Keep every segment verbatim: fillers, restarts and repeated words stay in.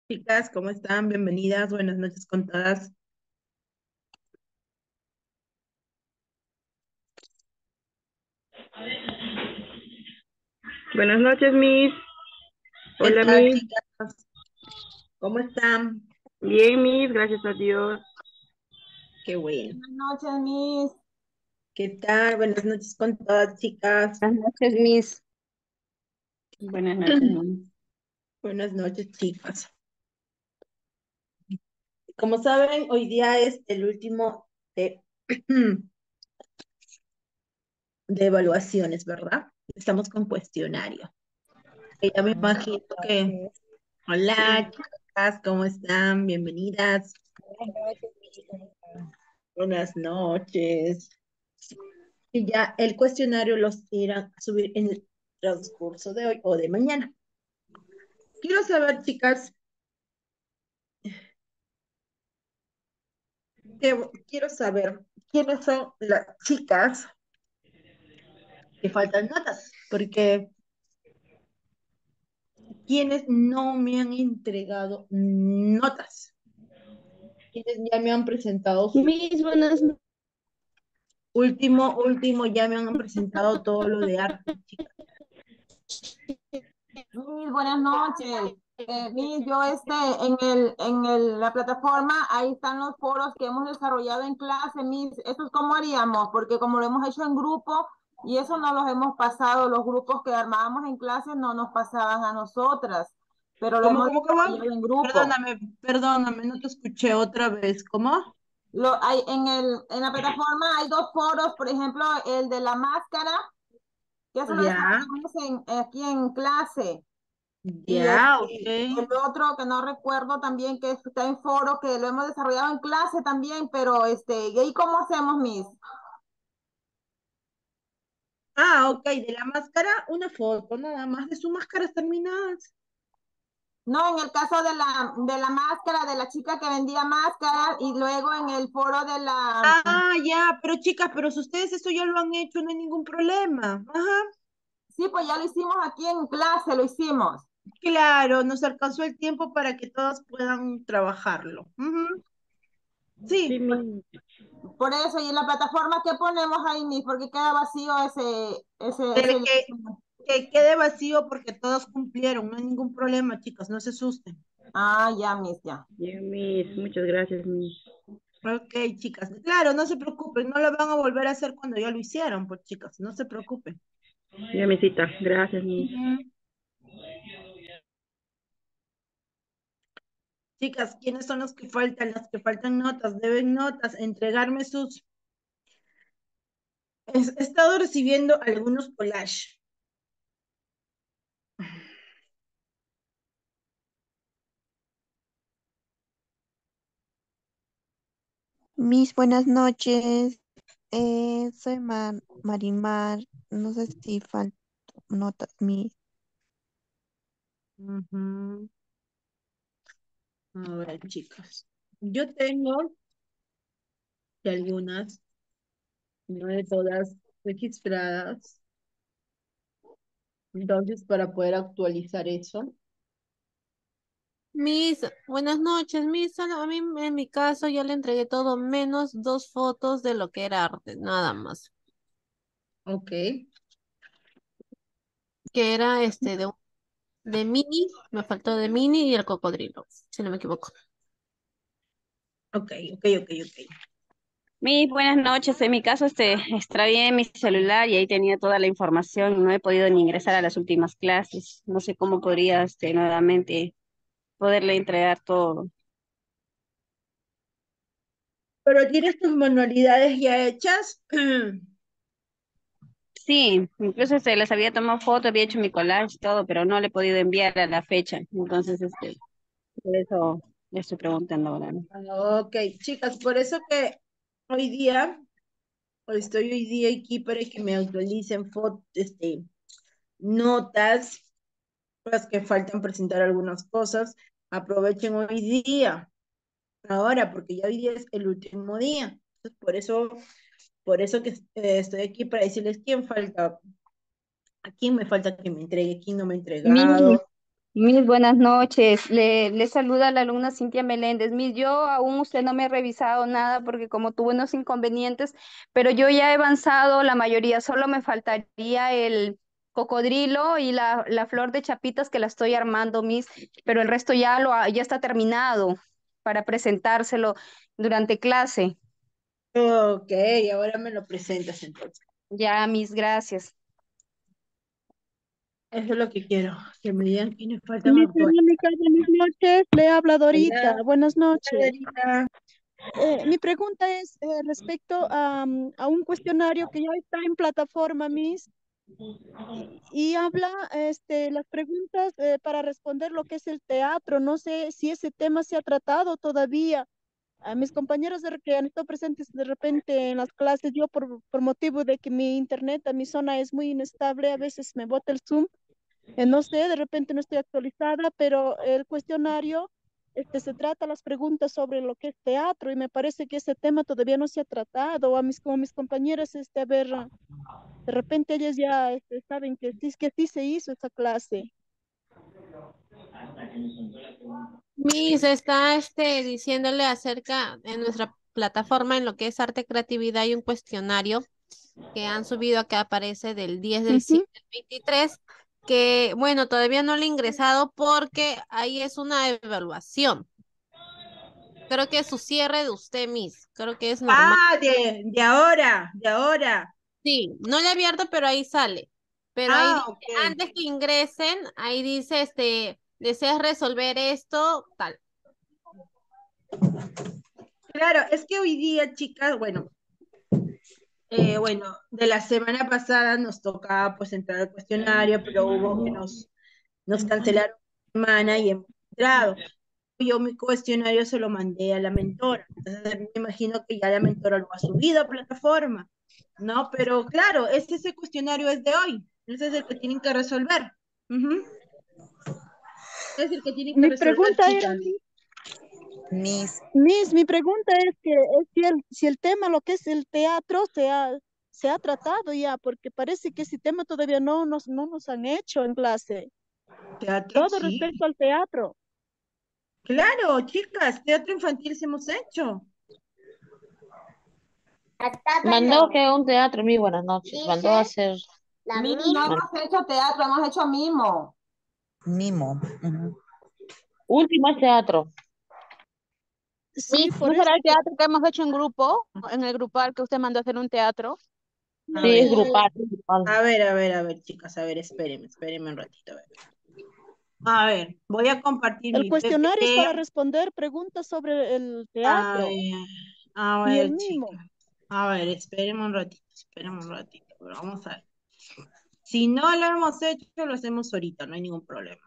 Chicas, ¿cómo están? Bienvenidas, buenas noches con todas. Buenas noches, Miss. ¿Qué Hola, tal, Miss. chicas? ¿Cómo están? Bien, Miss, gracias a Dios. Qué bueno. Buenas noches, Miss. ¿Qué tal? Buenas noches con todas, chicas. Buenas noches, Miss. Buenas noches, Miss. Buenas noches, chicas. Como saben, hoy día es el último de, de evaluaciones, ¿verdad? Estamos con cuestionario. Que ya me imagino que... Hola, Sí, chicas, ¿cómo están? Bienvenidas. buenas noches, Miss. ¿Cómo está? Buenas noches. Y ya el cuestionario los irán a subir en el transcurso de hoy o de mañana. Quiero saber, chicas, que- quiero saber quiénes son las chicas que faltan notas, porque quienes no me han entregado notas, quienes ya me han presentado su Miss, buenas noches. último, último, ya me han presentado todo lo de arte, chicas. Miss, buenas noches. Eh, Miss, yo este, en el, en el, la plataforma, ahí están los foros que hemos desarrollado en clase, Miss. ¿Eso es cómo haríamos? Porque como lo hemos hecho en grupo y eso no los hemos pasado, los grupos que armábamos en clase no nos pasaban a nosotras, pero lo ¿Cómo, hemos cómo, cómo? desarrollado en grupo. Perdóname, perdóname, no te escuché otra vez. ¿Cómo? Lo, hay, en el, en la plataforma hay dos foros, por ejemplo, el de la máscara, que eso lo Ya, desarrollamos en, aquí en clase. Y ya, ok. este, el otro que no recuerdo también que está en foro, que lo hemos desarrollado en clase también, pero este, ¿y ahí cómo hacemos, Miss? Ah, ok, de la máscara, una foto nada más de sus máscaras terminadas. No, en el caso de la, de la máscara, de la chica que vendía máscaras, y luego en el foro de la... Ah, ya, pero chicas, pero si ustedes eso ya lo han hecho, no hay ningún problema. Ajá, Sí, pues ya lo hicimos aquí en clase, lo hicimos. claro, nos alcanzó el tiempo para que todas puedan trabajarlo. Ujú, Sí, sí, Miss. Por eso, y en la plataforma, ¿qué ponemos ahí, Miss? Porque queda vacío ese, ese, pero ese... que, que quede vacío porque todos cumplieron, no hay ningún problema, chicas, no se asusten. Ah, ya, Miss, ya. Bien, Miss. Muchas gracias, Miss. Ok, chicas, claro, no se preocupen, no lo van a volver a hacer cuando ya lo hicieron, pues chicas, no se preocupen. Ya, Misita. Gracias, Miss. Ujú. Chicas, ¿quiénes son los que faltan? Las que faltan notas, deben notas, entregarme sus... He he estado recibiendo algunos collages. Mis buenas noches. Eh, soy Mar Marimar. No sé si faltan notas mis. Ujú. A ver, chicas. Yo tengo de algunas, no de todas registradas. Entonces, para poder actualizar eso. Mis, buenas noches, Mis. Solo a mí en mi caso ya le entregué todo menos dos fotos de lo que era arte, nada más. Ok, Que era este de, un- de Mini, me faltó de Mini y el cocodrilo, si no me equivoco. ok, ok, ok, ok. Mis buenas noches. En mi caso, este, extravié mi celular y ahí tenía toda la información. No he podido ni ingresar a las últimas clases. No sé cómo podría, este, nuevamente poderle entregar todo. Pero tienes tus manualidades ya hechas. Sí, incluso este, les había tomado foto, había hecho mi collage y todo, pero no le he podido enviar a la fecha. Entonces, este, por eso le estoy preguntando ahora, ¿no? Ok, chicas, por eso que hoy día, estoy hoy día aquí para que me actualicen fotos, este, notas, las que faltan presentar algunas cosas. Aprovechen hoy día, ahora, porque ya hoy día es el último día. Entonces, por eso, por eso que eh, estoy aquí para decirles quién falta, a quién me falta que me entregue, quién no me ha Mi, entregado. Mis buenas noches. Le, le saluda la alumna Cintia Meléndez. Mis, yo aún usted no me ha revisado nada porque como tuve unos inconvenientes, pero yo ya he avanzado la mayoría. Solo me faltaría el cocodrilo y la, la flor de chapitas que la estoy armando, mis, pero el resto ya lo ha- ya está terminado para presentárselo durante clase. Ok, ahora me lo presentas entonces. Ya, mis, gracias. Eso es lo que quiero, que me digan que me faltan Miss autores. Verónica, buenas noches. Le habla Dorita. Hola, Buenas hola, noches. Dorita. Eh, mi pregunta es eh, respecto a, mm, a un cuestionario que ya está en plataforma, Miss, y, y habla este, las preguntas eh, para responder lo que es el teatro. No sé si ese tema se ha tratado todavía. A mis compañeros de, que han estado presentes de repente en las clases, yo por, por motivo de que mi internet a mi zona es muy inestable, a veces me bota el Zoom. Eh, no sé, de repente no estoy actualizada, pero el cuestionario, este, se trata las preguntas sobre lo que es teatro y me parece que ese tema todavía no se ha tratado. A mis, como mis compañeras, este, a ver, ah, de repente ellas ya este, saben que sí, que sí se hizo esa clase. Miss está este, diciéndole acerca en nuestra plataforma en lo que es arte creatividad hay un cuestionario que han subido acá aparece del diez del Ujú. siete del veintitrés que bueno, todavía no le he ingresado porque ahí es una evaluación. Creo que es su cierre de usted, Miss. Creo que es normal. Ah, de, de ahora, de ahora. Sí, no le he abierto, pero ahí sale. Pero ahí Ah, dice, ok. antes que ingresen, ahí dice, este, deseas resolver esto, tal. Claro, es que hoy día, chicas, bueno, eh, bueno, de la semana pasada nos tocaba pues entrar al cuestionario, pero hubo que nos, nos cancelaron la semana y hemos entrado. Yo mi cuestionario se lo mandé a la mentora, entonces me imagino que ya la mentora lo ha subido a plataforma, ¿no? Pero claro, este ese cuestionario es de hoy, ese es el que tienen que resolver. Ujú. Es el que tienen que Mi resolver, pregunta era, chicas. Miss, Miss, mi pregunta es que es si el, si el tema, lo que es el teatro, se ha, se ha tratado ya, porque parece que ese tema todavía no nos, no nos han hecho en clase. Teatro, Todo sí. respecto al teatro. Claro, chicas, teatro infantil sí hemos hecho. Mandó que un teatro, mi buenas noches. Mandó a hacer. Miss, no hemos hecho teatro, hemos hecho mimo. mimo. Ujú. Último es teatro. Sí, ¿No por eso será el que teatro que hemos hecho en grupo? En el grupal que usted mandó a hacer un teatro. A Sí, es ver, grupal. es grupal. a ver, a ver, a ver, chicas, a ver, espérenme, espérenme un ratito, a ver. A ver, voy a compartir el mi cuestionario es para P P T. responder preguntas sobre el A teatro ver, a y el ver, mimo. chicas. A ver, espérenme un ratito, espérenme un ratito. Pero vamos a ver. Si no lo hemos hecho, lo hacemos ahorita, no hay ningún problema.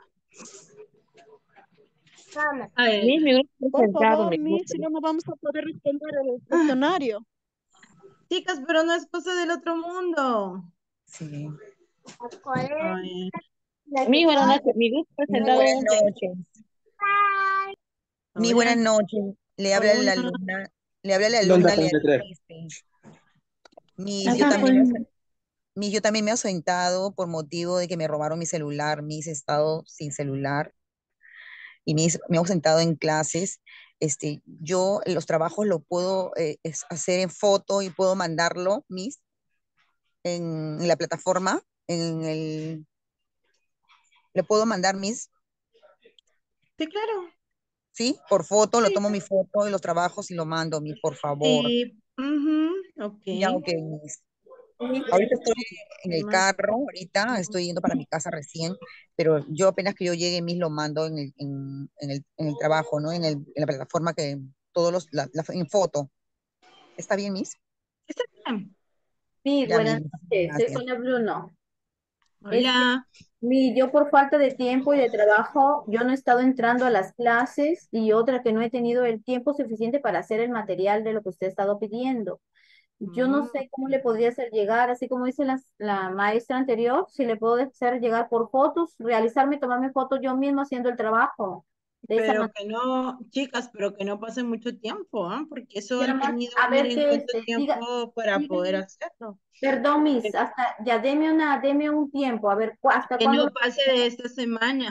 A ver, Mi, mi grupo Por presentado, favor, mi Miss, grupo. si no, no vamos a poder responder el ah, cuestionario. chicas, pero no es cosa del otro mundo. Sí. A ver, Mi buenas noches. Mi grupo Muy presentado buenas un teatro. noches. Mi buenas hola, noches. Le habla la hola. alumna, le habla la ¿Dónde alumna con Leandra tres? Miss. Miss, yo también me, he- Miss, yo también me he ausentado por motivo de que me robaron mi celular. Miss, he estado sin celular y Miss, me he ausentado en clases. Este, yo los trabajos lo puedo eh, es- hacer en foto y puedo mandarlo, Miss, en, en la plataforma, en el, le puedo mandar, Miss, Sí, claro. ¿sí? Por foto, lo Sí, tomo mi foto de los trabajos y lo mando, Miss, por favor. sí. Ujú, ok. Ya, ok, Miss. Ahorita estoy en el Más- carro, ahorita estoy yendo para mi casa recién, pero yo apenas que yo llegue, Miss, lo mando en el, en, en el, en el trabajo, ¿no? En, el, en la plataforma que todos los, la, la- en foto. ¿Está bien, Miss? Está bien. Sí, Ya, buenas Miss, noches, soy gracias. Sonia Bruno. Es que Hola. mi, yo por falta de tiempo y de trabajo, yo no he estado entrando a las clases y otra que no he tenido el tiempo suficiente para hacer el material de lo que usted ha estado pidiendo. Yo no Mm, sé cómo le podría hacer llegar, así como dice las- la maestra anterior, si le puedo hacer llegar por fotos, realizarme, tomarme fotos yo mismo haciendo el trabajo. De esa Pero manera, que no, chicas, pero que no pase mucho tiempo, ¿ah? Porque eso han tenido, a ver miren qué cuánto este, diga, tiempo para poder dígame. hacerlo. Perdón, Que, Miss, hasta ya deme una, deme un tiempo, a ver, cu- ¿hasta que cuándo? no pase de esta semana.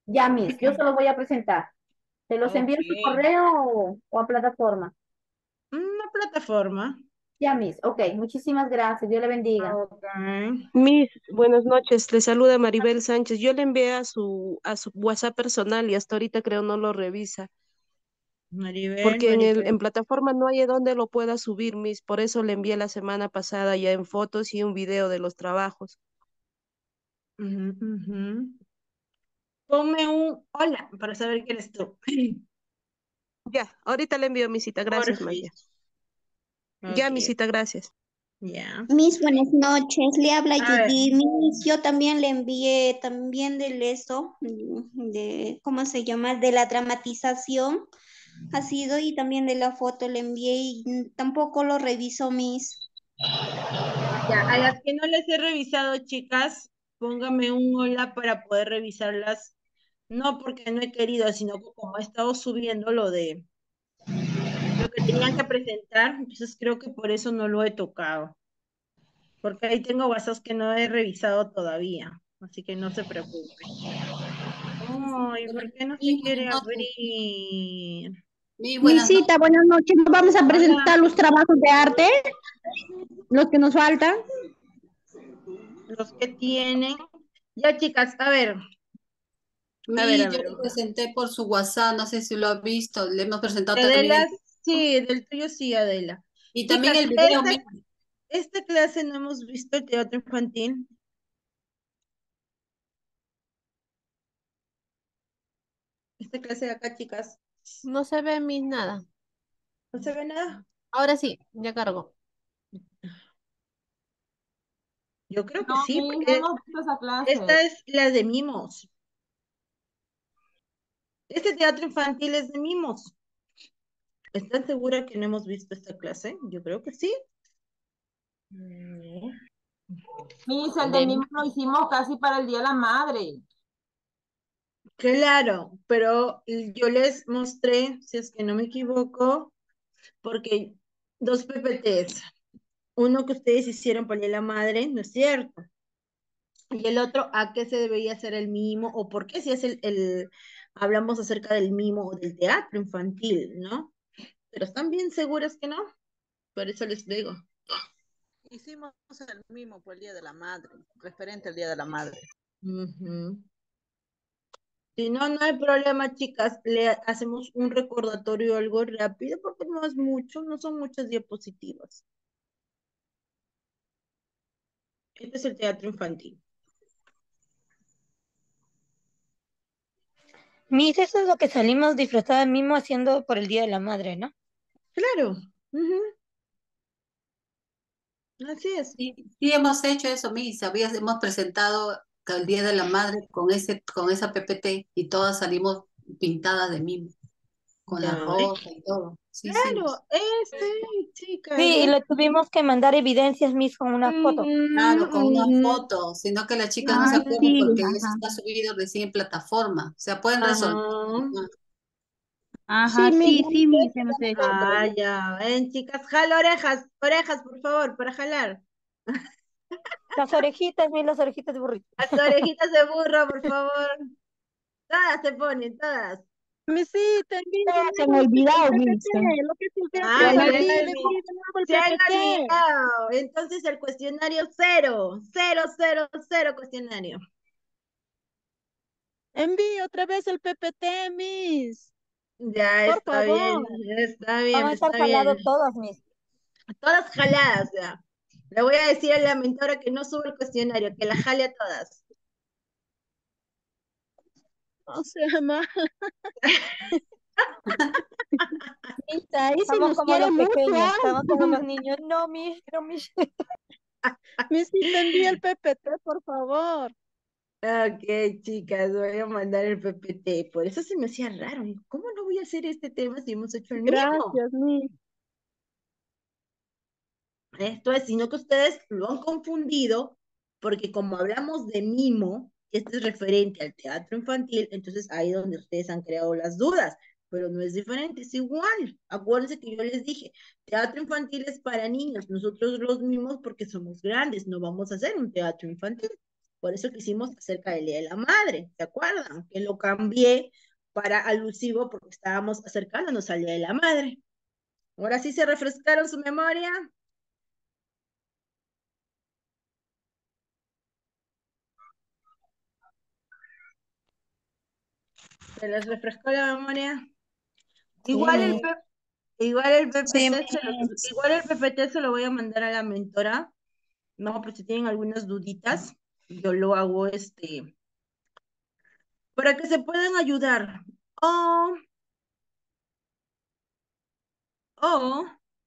Ya, Miss, yo se los voy a presentar. ¿Se los envío a su Ok. correo o, o a plataforma? Una plataforma. Ya, Miss. Ok, muchísimas gracias. Dios le bendiga. Ok. Miss, buenas noches. Le saluda Maribel Sánchez. Yo le envié a su a su WhatsApp personal y hasta ahorita creo no lo revisa, Maribel, porque en el Maribel. en plataforma no hay a dónde lo pueda subir, Miss. Por eso le envié la semana pasada ya en fotos y un video de los trabajos. Ujú, ujú. Ponme un hola para saber quién eres tú. Ya, ahorita le envío mi cita. Gracias, Porfis. María. Ya, mi Ok, cita, gracias. ya. Miss, buenas noches. Le habla A ver, Judy. Miss, yo también le envié también del eso, mm, de, ¿cómo se llama? De la dramatización ha sido y también de la foto le envié y mm, tampoco lo revisó, Miss. ya. A las que no les he revisado, chicas, póngame un hola para poder revisarlas. No porque no he querido, sino que como he estado subiendo lo de lo que tenían que presentar, entonces creo que por eso no lo he tocado. Porque ahí tengo WhatsApp que no he revisado todavía. Así que no se preocupe. Ay, ¿por qué no se Sí, quiere buenas noches. abrir? Sí, buenas noches. Misita, buenas noches. Nos vamos a Hola. presentar los trabajos de arte, los que nos faltan. Los que tienen. Ya, chicas, a ver. A ver, Mi, a yo ver. lo presenté por su WhatsApp, no sé si lo ha visto, le hemos presentado también Adela, el, sí, del tuyo sí, Adela. y también Chicas, el video. esta, mi- esta clase no hemos visto el teatro infantil. Esta clase de acá, chicas, No se ve Miss nada. ¿no se ve nada? Ahora sí, ya cargo. Yo creo que No, sí, Miss, no porque hemos visto esa clase. esta es la de mimos. Este teatro infantil es de mimos. ¿Están segura que no hemos visto esta clase? Yo creo que sí. No. Miss, el de De- mí lo hicimos casi para el Día de la Madre. Claro, pero yo les mostré, si es que no me equivoco, porque dos P P Ts, uno que ustedes hicieron para el Día de la Madre, ¿no es cierto? Y el otro, ¿a qué se debería hacer el mimo? O por qué si es el, el, hablamos acerca del mimo o del teatro infantil, ¿no? Pero están bien seguras que no, por eso les digo. Hicimos el mismo por el Día de la Madre, referente al Día de la Madre. Ujú. Si no, no hay problema, chicas. Le hacemos un recordatorio algo rápido porque no es mucho, no son muchas diapositivas. Este es el teatro infantil. Miss, eso es lo que salimos disfrazadas mismo haciendo por el Día de la Madre, ¿no? Claro. Ujú. Así es. Sí, sí hemos hecho eso, mi, sabías, hemos presentado el Día de la Madre con ese, con esa P P T y todas salimos pintadas de mimo, con la Ya, ¿eh? rosa y todo. Sí, sí. Claro, este, chicas, Sí, y ¿ves? le tuvimos que mandar evidencias, Miss, con una foto. Claro, con una Ujú, foto, sino que las chicas no se Ah, acuerdan sí, porque eso ajá. está subido recién en plataforma. O sea, pueden resolver. ajá. Sí, Ajá, Miss, sí, ya sí, Miss, nosotros hemos ya hecho. nosotros. Ah, ya, ven, chicas, jala orejas, orejas, por favor, para jalar. Las orejitas, Miss, las orejitas de burrito. Las orejitas de burro, por favor. Todas se ponen, todas. Misita, envíe de Se nuevo me ha el olvidado, P P T, Miss. lo que es el teatro Ah, Se me ha ya infantil, se olvidado. olvidó. envíe de nuevo el Se han P P T. olvidado. Entonces el cuestionario cero, cero, cero, cero cuestionario. Envíe otra vez el P P T, Miss. Ya Por está bien, favor. está bien, Vamos a estar está bien. jalados todas, Miss. Todas jaladas, ya. Le voy a decir a la mentora que no sube el cuestionario, que la jale a todas. O sea, ma. Miss, ahí sí Estamos nos como quiere los mucho, pequeños, ¿ah? estamos como los niños. No, Miss, no, Miss. Misita, envíe el P P T, por favor. Ok, chicas, voy a mandar el P P T. Por eso se me hacía raro. Digo, ¿cómo no voy a hacer este tema si hemos hecho el mismo? Gracias, Miss. Esto es, sino que ustedes lo han confundido, porque como hablamos de mimo, este es referente al teatro infantil, entonces ahí es donde ustedes han creado las dudas, pero no es diferente, es igual. Acuérdense que yo les dije, teatro infantil es para niños, nosotros los mimos porque somos grandes, no vamos a hacer un teatro infantil. Por eso que hicimos acerca del Día de la Madre, ¿se acuerdan? Que lo cambié para alusivo porque estábamos acercándonos al Día de la Madre. Ahora sí se refrescaron su memoria. ¿Se les refrescó la memoria? Igual el, Sí. P- igual el Sí, P P T se lo, Miss. igual el P P T se lo voy a mandar a la mentora. No, pero si tienen algunas duditas, yo lo hago este para que se puedan ayudar. O, o,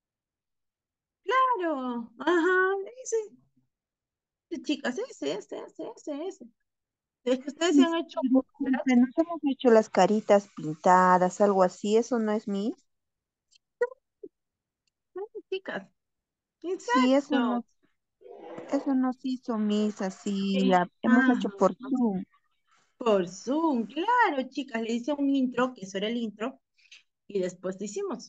claro, ajá, ese, ese, chicas, ese, ese, ese, ese, ese. Es que ustedes se han hecho burlas. Disculpe, nos hemos hecho las caritas pintadas, algo así, ¿eso no es Miss? Chicas, Sí, eso exacto. no, eso nos hizo Miss, así, ah, hemos hecho por Zoom. Por Zoom, claro, chicas, le hice un intro, que eso era el intro, y después lo hicimos.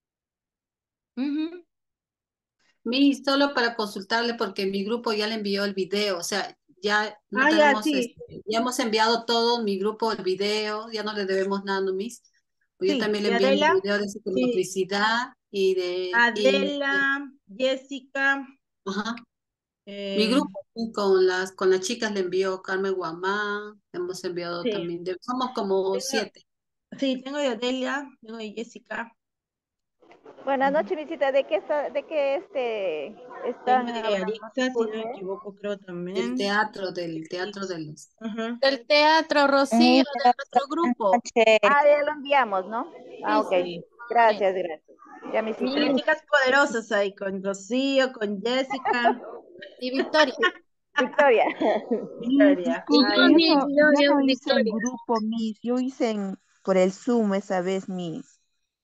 Ujú. Mi, solo para consultarle porque mi grupo ya le envió el video, o sea, ya no Ah, ya, tenemos, sí, este, ya hemos enviado todo mi grupo el video, ya no le debemos nada, ¿no, Miss? Pues yo sí, también le de envié mi Adela, video de sí, psicomotricidad y de, y, Adela, Jessica, ajá, mi eh, grupo sí, con las, con las chicas le envió Carmen Guamán, hemos enviado sí, también, de- somos como tengo, siete. sí, tengo de Adela, tengo de Jessica, Buenas ujú. noches, visita. ¿De qué está, de qué este Tengo están de hablando? Arixa, si no me Disculpe. equivoco, creo Del también. teatro, del teatro Arixa. del... Ajá. Del teatro, Rocío, Muy de nuestro grupo. Ah, ya lo enviamos, ¿no? Ah, Sí, ok. sí. Sí. Sí. Gracias, gracias. Ya me hiciste. Tres Mi- chicas poderosas ahí, con Rocío, con Jessica, Y Victoria. Victoria. Miss, Victoria. Y disculpe, Ah, yo, yo ya. mi, no, yo, yo yo, no hice en Victoria. grupo, Miss, yo hice en, por el Zoom esa vez, Miss.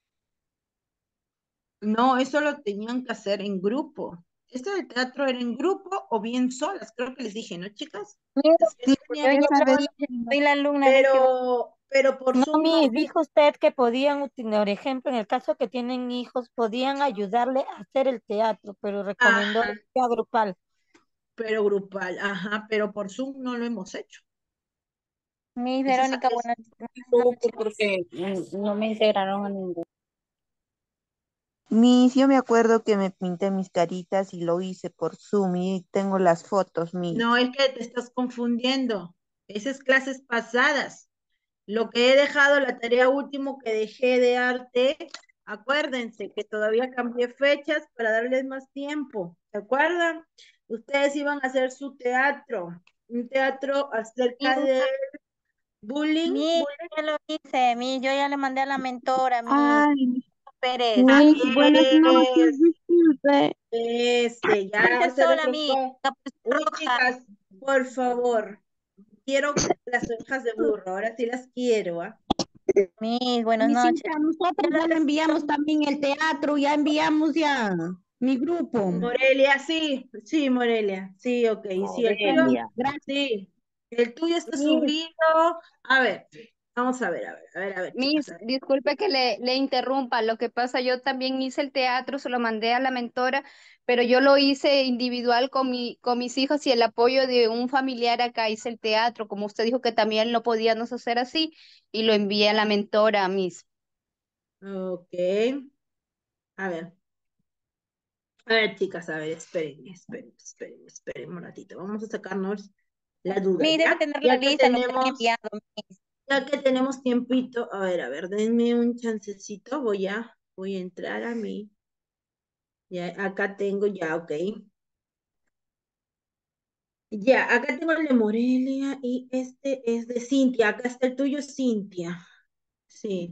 No, eso lo tenían que hacer en grupo. Esto del teatro era en grupo o bien solas, creo que les dije, ¿no, chicas? Mire, Es que Sí, eso yo tenían que ya esa lo vez, hacerlo, dije, soy la alumna de ese grupo. pero, pero por No, Zoom no. mi, dijo usted que podían, uti- por ejemplo, en el caso que tienen hijos, podían ayudarle a hacer el teatro, pero recomendó Ajá, que sea grupal. pero grupal, ajá, pero por Zoom no lo hemos hecho. Mi Eso es, Verónica, es- buenas noches, porque mm, no me integraron a ningún. Miss, yo me acuerdo que me pinté mis caritas y lo hice por Zoom y tengo las fotos, Miss. no es que te estás confundiendo. Esas clases pasadas. Lo que he dejado, la tarea último que dejé de arte, acuérdense que todavía cambié fechas para darles más tiempo. ¿Se acuerdan? Ustedes iban a hacer su teatro, un teatro Mi, acerca de bullying. mi, bullying. ya lo hice, mi, yo ya le mandé a la mentora, mi Ay, Pérez. Así Miss, buenas noches, es, disculpe. este, ya Hice se sola, mi, refrescó. capuchita Uy, roja. chicas, por favor, quiero las orejas de burro, ahora sí las quiero, ¿ah? Mi, buenas noches. Misita, nosotros ya le enviamos también el teatro, ya enviamos ya mi grupo. Morelia, sí, sí, Morelia, sí, ok, sí, el tuyo, Morelia. Gracias. sí, el tuyo está Mi, subido. A ver, vamos a ver, a ver, a ver, a ver, chicas, Miss, a ver. disculpe que le, le interrumpa. Lo que pasa, yo también hice el teatro, se lo mandé a la mentora, pero yo lo hice individual con mi, con mis hijos y el apoyo de un familiar acá hice el teatro. Como usted dijo que también lo podíamos hacer así, y lo envié a la mentora, Miss. Ok, a ver, a ver, chicas, a ver, esperen, esperen, esperen, esperen un ratito, vamos a sacarnos la duda, mi debe ¿ya? tener la Ya que lista, lo que han tenemos, enviado, Miss. ya que tenemos tiempito, a ver, a ver, denme un chancecito, voy a, voy a entrar a mí, ya, acá tengo ya, ok. Ya, acá tengo el de Morelia y este es de Cintia. Acá está el tuyo, Cintia. Sí.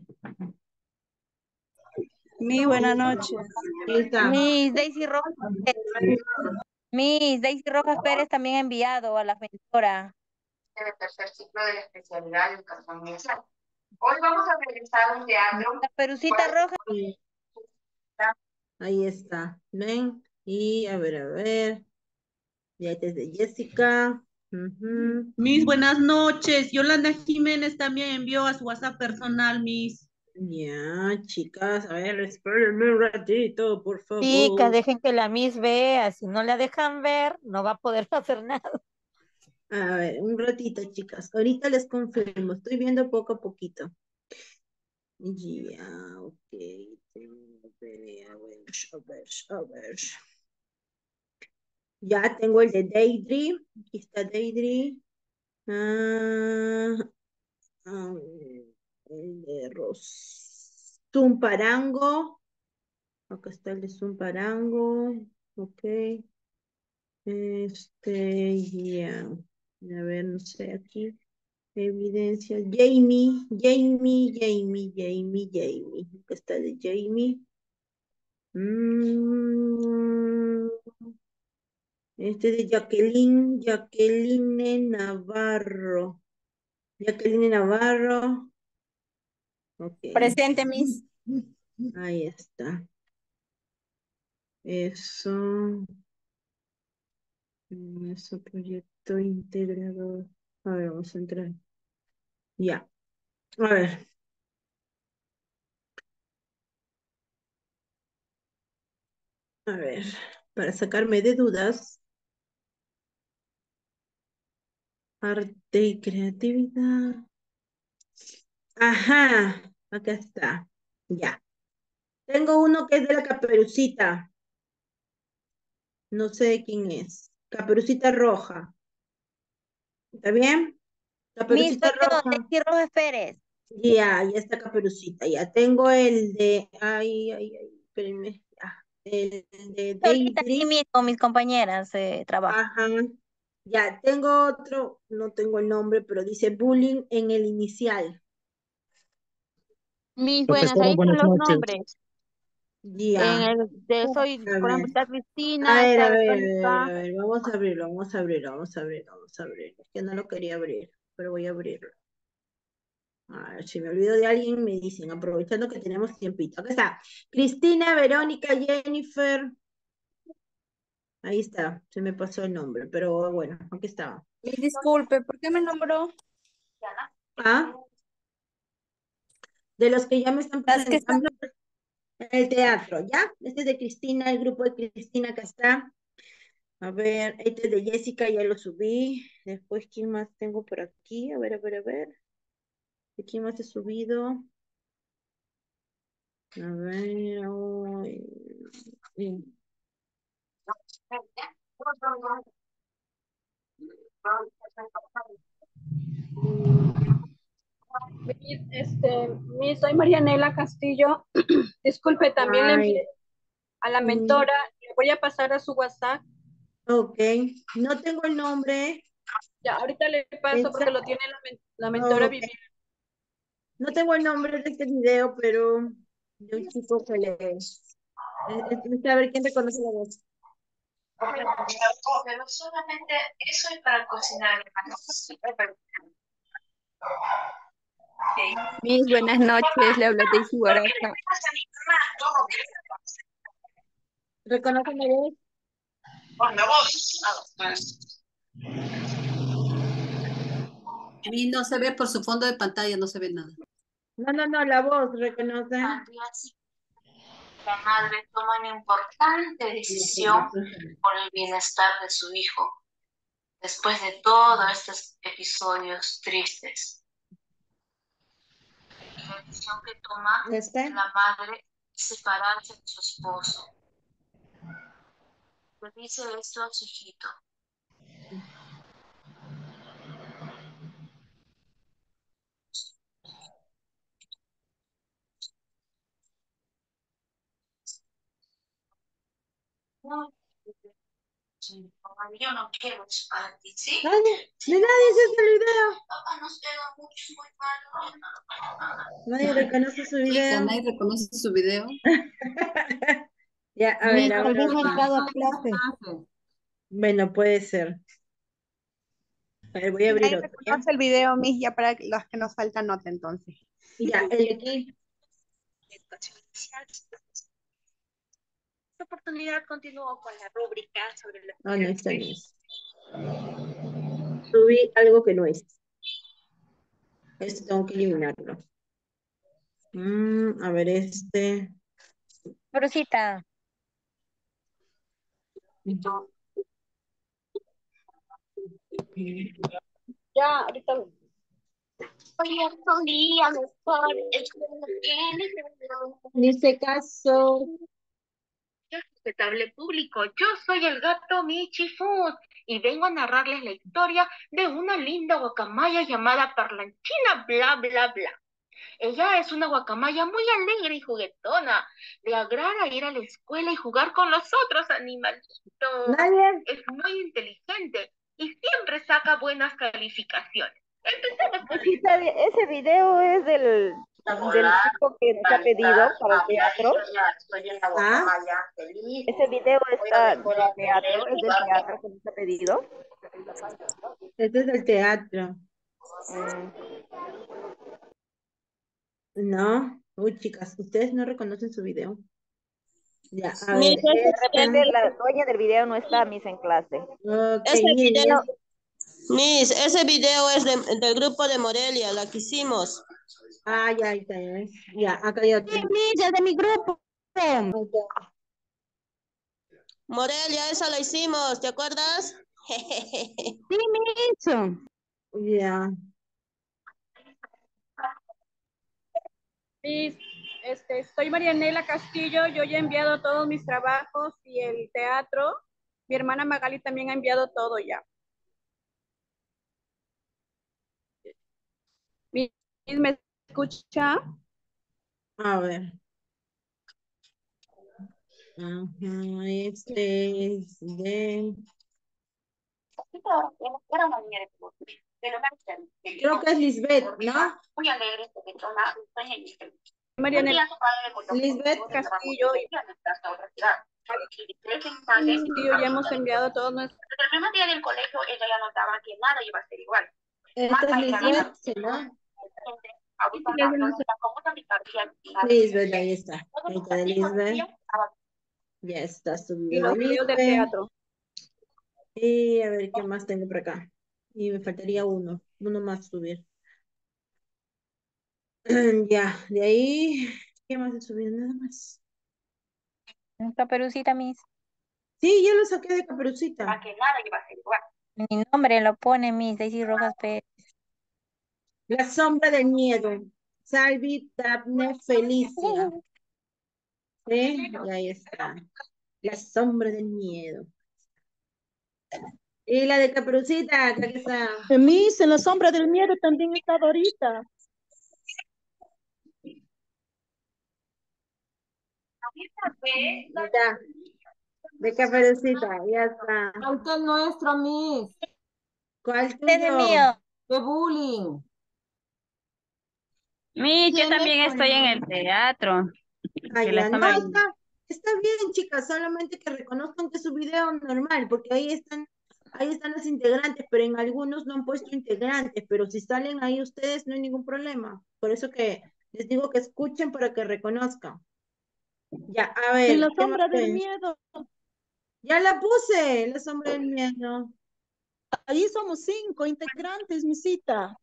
Mi buenas noches. Ahí está. Miss Daisy Rojas Pérez. Miss Daisy Rojas Pérez también ha enviado a la mentora. En el tercer ciclo de la especialidad de educación inicial. Hoy vamos a realizar un teatro. La Perucita Roja. Sí, ahí está. ¿Ven? Y a ver, a ver. Ya este es de Jessica. Ujú. Mis buenas noches. Yolanda Jiménez también envió a su WhatsApp personal, Miss. Ya, chicas, a ver, espérenme un ratito, por Chicas, favor. dejen que la Miss vea. Si no la dejan ver, no va a poder hacer nada. A ver, un ratito, chicas. Ahorita les confirmo. Estoy viendo poco a poquito. Ya, ok. A ver, a ver, a ver, a ver. Ya tengo el de Daydream. Aquí está Daydream. Ah, a ver, el de Ros. Zumparango. Acá está el de Zumparango. Ok. Este, ya. A ver, no sé, aquí. Evidencia. Jamie, Jamie, Jamie, Jamie, Jamie. Acá está el de Jamie. Mm, este de Jacqueline, Jacqueline Navarro. Jacqueline Navarro. Ok. Presente, Miss. Ahí está. Eso. mm, Eso, proyecto integrador. A ver, vamos a entrar. Ya. A ver. A ver. Para sacarme de dudas. Arte y creatividad. Ajá. Acá está. Ya. Tengo uno que es de la Caperucita. No sé de quién es. Caperucita roja. ¿Está bien? Miss, Caperucita soy yo, roja. Daisy Rojas Pérez. Ya, ya está Caperucita. Ya tengo el de. Ay, ay, ay. Espérenme. Ya. El de Solita aquí Daydream. mis, con mis compañeras de trabajo. Ajá. Ya, tengo otro. No tengo el nombre, pero dice bullying en el inicial. Mis buenas, Profesora, ahí están buenas los noches. nombres. En Ya. el de soy, A por ver. ejemplo, está A Cristina, ver, está a ver, a ver, Verónica. a ver. Vamos a abrirlo, vamos a abrirlo, vamos a abrirlo, vamos a abrirlo. Es que no lo quería abrir, pero voy a abrirlo. A ver, si me olvido de alguien, me dicen, aprovechando que tenemos tiempito. Acá está. Cristina, Verónica, Jennifer. Ahí está, se me pasó el nombre, pero bueno, aquí estaba. Miss, disculpe, ¿por qué me nombró? Ah, de los que ya me están Las que están. presentando en el teatro, ¿ya? Este es de Cristina, el grupo de Cristina, acá está. A ver, este es de Jessica, ya lo subí. Después, ¿quién más tengo por aquí? A ver, a ver, a ver. ¿De quién más he subido? A ver, ay, sí. Miss, Este, Miss, soy Marianela Castillo. Disculpe, también le Ay, envié a la mm, mentora. Le voy a pasar a su WhatsApp. ok, no tengo el nombre. Ya, ahorita le paso porque Esa- lo tiene la, men- la mentora ok. Viviana. No tengo el nombre de este video, pero de un chico que le... Es, es- a ver quién reconoce la voz. Pero solamente eso es para cocinar, hermano. Miss, buenas noches, le habla Daisy Guaracha. ¿Reconoce la voz? Por la voz. A mí no se ve por su fondo de pantalla, no se ve nada. No, no, no, la voz, ¿reconoce? Al día siguiente, la madre toma una importante decisión por el bienestar de su hijo, después de todos estos episodios tristes. La decisión que toma ¿Este? la madre es separarse de su esposo. Le dice esto a su hijito. No, yo no quiero eso para ti, ¿sí? Nadie, de nadie es ese video. Papá nos pega mucho, muy malo. Yo no lo puedo pagar. Nadie reconoce su Chica, video. nadie reconoce su video. Ya, a Miss, ver, a tal ver. vez a no ver. entrado a clase. Bueno, puede ser. A ver, voy a abrir Nadie otro, ¿ya? reconoce el video, Miss, ya para los que nos faltan nota entonces. Ya, el de aquí. Educación inicial. Esta oportunidad continúo con la rúbrica sobre la... Ah, no, esta no es. Subí algo que no es. Este tengo que eliminarlo. Mm, a ver, este. Rosita, Ya, ahorita. Hoy es un día mejor, el cielo tiene color. En este caso, Respetable público, yo soy el gato Michi Food y vengo a narrarles la historia de una linda guacamaya llamada Parlanchina, bla, bla, bla. Ella es una guacamaya muy alegre y juguetona. Le agrada ir a la escuela y jugar con los otros animalitos. nadie. Es muy inteligente y siempre saca buenas calificaciones. Empecemos con la Mijita, ese video es del, del chico que nos ha pedido para el teatro. ¿Ah? Ese video está del teatro, es del teatro que nos ha pedido. Este es del teatro. Mm. No. Uy, chicas, ustedes no reconocen su video. Ya, a Miss, ver. de esta- repente la dueña del video no está, Miss, en clase. Ok, Ese miren, video, es- Miss, ese video es de- del grupo de Morelia, la que hicimos. Ah, ya, ahí está, ya. Ya, acá hay otro. Miss, de mi grupo. Morelia, esa la hicimos, ¿te acuerdas? Sí, Miss. Ya. Miss, este, soy Marianela Castillo, yo ya he enviado todos mis trabajos y el teatro. Mi hermana Magali también ha enviado todo ya. Miss, ¿me escucha? A ver. Ajá, este es de... Creo que es Lisbeth, ¿no? Muy alegre, juguetona, Marianela Lisbeth Castillo y Castillo, ya hemos enviado todos nuestros. Desde el primer día del colegio ella ya notaba que nada iba a ser igual. Esta es Lisbeth, ¿sí, no? Lisbeth, ahí está. Ahí está de Lisbeth. Ya está Y subido los de videos del Lisbeth. teatro. Y a ver qué más tengo por acá. Y me faltaría uno, uno más subir. Ya, de ahí, ¿qué más he subido? Nada más. Caperucita, Miss. Sí, ya lo saqué de Caperucita. A que nada iba a ser igual. Mi nombre lo pone Miss Daisy Rojas Pérez. La sombra del miedo. Salvi, Daphne, Felicia. ¿Sí? Y ahí está. La sombra del miedo. Y la de Caperucita, acá que está. Miss, en la sombra del miedo también está Dorita. Ya. De Caperucita, ya está. Ahí está el nuestro, Miss. ¿Cuál Este es el tuyo? mío. De bullying. Miss, yo Tiene también con- estoy en el teatro. Ah, Que la ya, no, sombra- está, está bien, chicas, solamente que reconozcan que es su video normal, porque ahí están, ahí están los integrantes, pero en algunos no han puesto integrantes, pero si salen ahí ustedes no hay ningún problema. Por eso que les digo que escuchen para que reconozcan. Ya, a ver. En la ¿qué más sombra del ves? miedo. Ya la puse, la sombra del miedo. Ahí somos cinco integrantes, misita.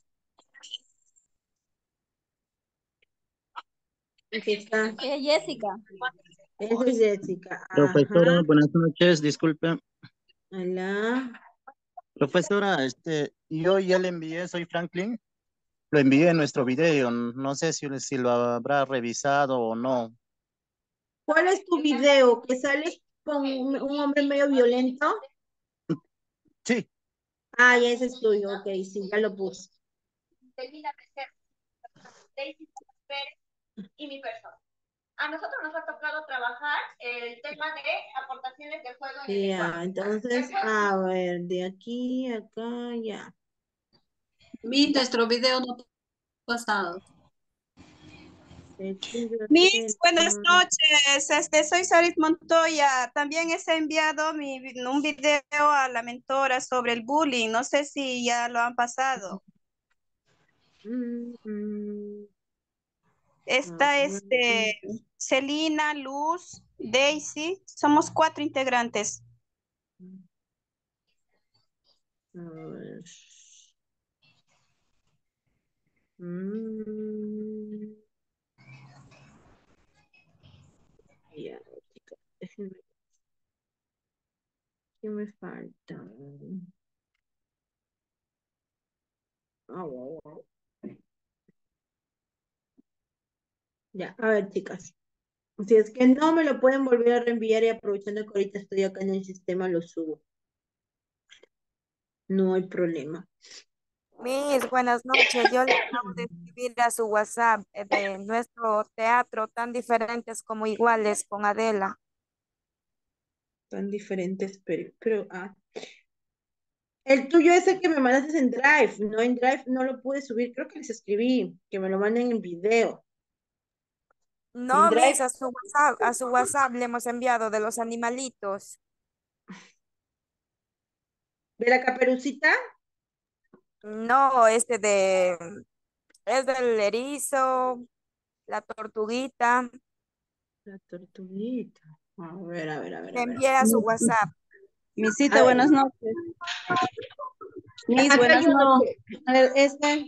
Aquí está. Es Jessica. Esa es Jessica. Profesora, Ajá. buenas noches, disculpe. Hola. Profesora, este, yo ya le envié, soy Franklin, lo envié en nuestro video, no sé si, si lo habrá revisado o no. ¿Cuál es tu video? ¿Que sales con un un hombre medio violento? Sí. Ah, ya ese es tuyo, ok, sí, ya lo puse. Daisy Pérez y mi persona. A nosotros nos ha tocado trabajar el tema de aportaciones de juego en el Ya, lenguaje. entonces, a ver, de aquí, acá, ya. Mi nuestro video no ha pasado. Miss, buenas noches. Este, soy Sarit Montoya. También he enviado mi, un video a la mentora sobre el bullying. No sé si ya lo han pasado. Mm, mm. Está este, Celina, Luz, Daisy. Somos cuatro integrantes. A ver. Mm. Ya, chicas, déjenme. ¿Qué me falta? Ah, wow, wow. Ya, a ver, chicas. Si es que no me lo pueden volver a reenviar y aprovechando que ahorita estoy acá en el sistema, lo subo. No hay problema. Miss, buenas noches. Yo le acabo de escribir a su WhatsApp eh, de nuestro teatro, tan diferentes como iguales, con Adela. Tan diferentes, pero, pero ah. El tuyo es el que me mandaste en Drive, no en Drive no lo pude subir, creo que les escribí, que me lo manden en video. En No, Drive, Miss, a su WhatsApp, a su WhatsApp le hemos enviado de los animalitos. ¿de la caperucita? No, este de, es del erizo, la tortuguita. La tortuguita. A ver, a ver, a ver, Le a ver. envié a su WhatsApp. Misita, A ver, buenas noches. Mis, acá hay buenas uno noches. que, a ver, este.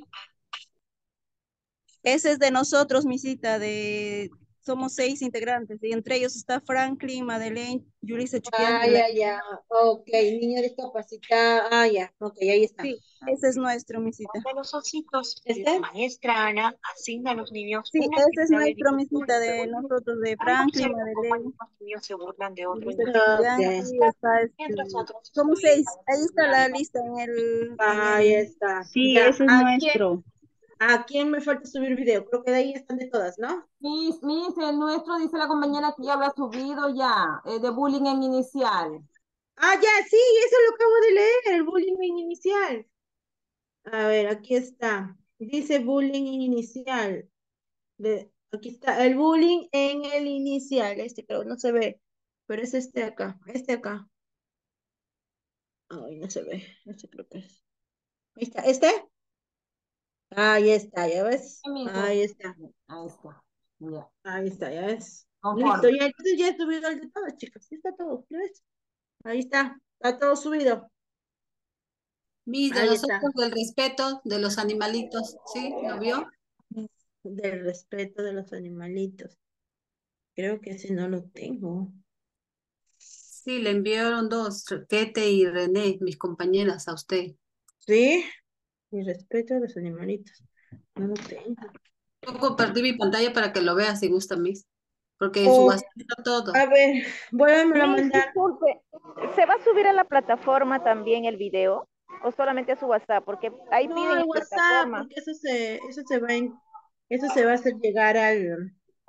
Ese es de nosotros, misita, de somos seis integrantes, y entre ellos está Franklin, Madeleine, Yulisa Chuquián Ah, y la... ya, ya. Ok, niño discapacitada. Ah, ya. Ok, ahí está. Sí, ese es nuestro, misita. De los ositos, ¿Este? la maestra Ana asigna a los niños Sí, una ese es actividad de nuestro, dibujo misita, y de juego. nosotros, de Ana Franklin, observa cómo Madeleine, algunos niños se burlan de otros Yulisa niños, Chuquián, Ok. y está este... mientras otros Somos estudian seis, ahí está la enseñando. lista en el... En Ahí el... está. Sí, Ya. ese es ¿A quién, nuestro. a quién me falta subir video? Creo que de ahí están de todas, ¿no? Miss, Miss, el nuestro dice la compañera que ya lo ha subido ya, eh, de bullying en inicial. Ah, ya, sí, eso lo acabo de leer, el bullying en inicial. A ver, aquí está. Dice bullying en inicial. De, aquí está, el bullying en el inicial. Este creo, no se ve, pero es este acá, este acá. Ay, no se ve, este creo que es. Ahí está, ¿este? Ahí está, ¿ya ves? Sí, Miss, Ahí está, ahí está. Ya. ahí está, ¿ya ves? Listo, Conforme. ya, entonces ya he subido el de todos, chicos. Ya está todo, ¿ya ves? Ahí está, está todo subido. Miss, de Ahí está. nosotros del respeto de los animalitos, ¿sí? ¿Lo vio? Del respeto de los animalitos. Creo que ese no lo tengo. Sí, le enviaron dos, Kete y René, mis compañeras, a usted. ¿Sí? Y respeto a los animalitos. No lo tengo. Yo compartí mi pantalla para que lo vea si gusta, Miss. Porque en su Oh, WhatsApp está todo. a ver, vuélvemelo a Miss, mandar. disculpe, ¿se va a subir a la plataforma también el video o solamente a su WhatsApp? Porque ahí No, piden al en WhatsApp, plataforma. porque eso se, eso se va en, eso se va a hacer llegar al.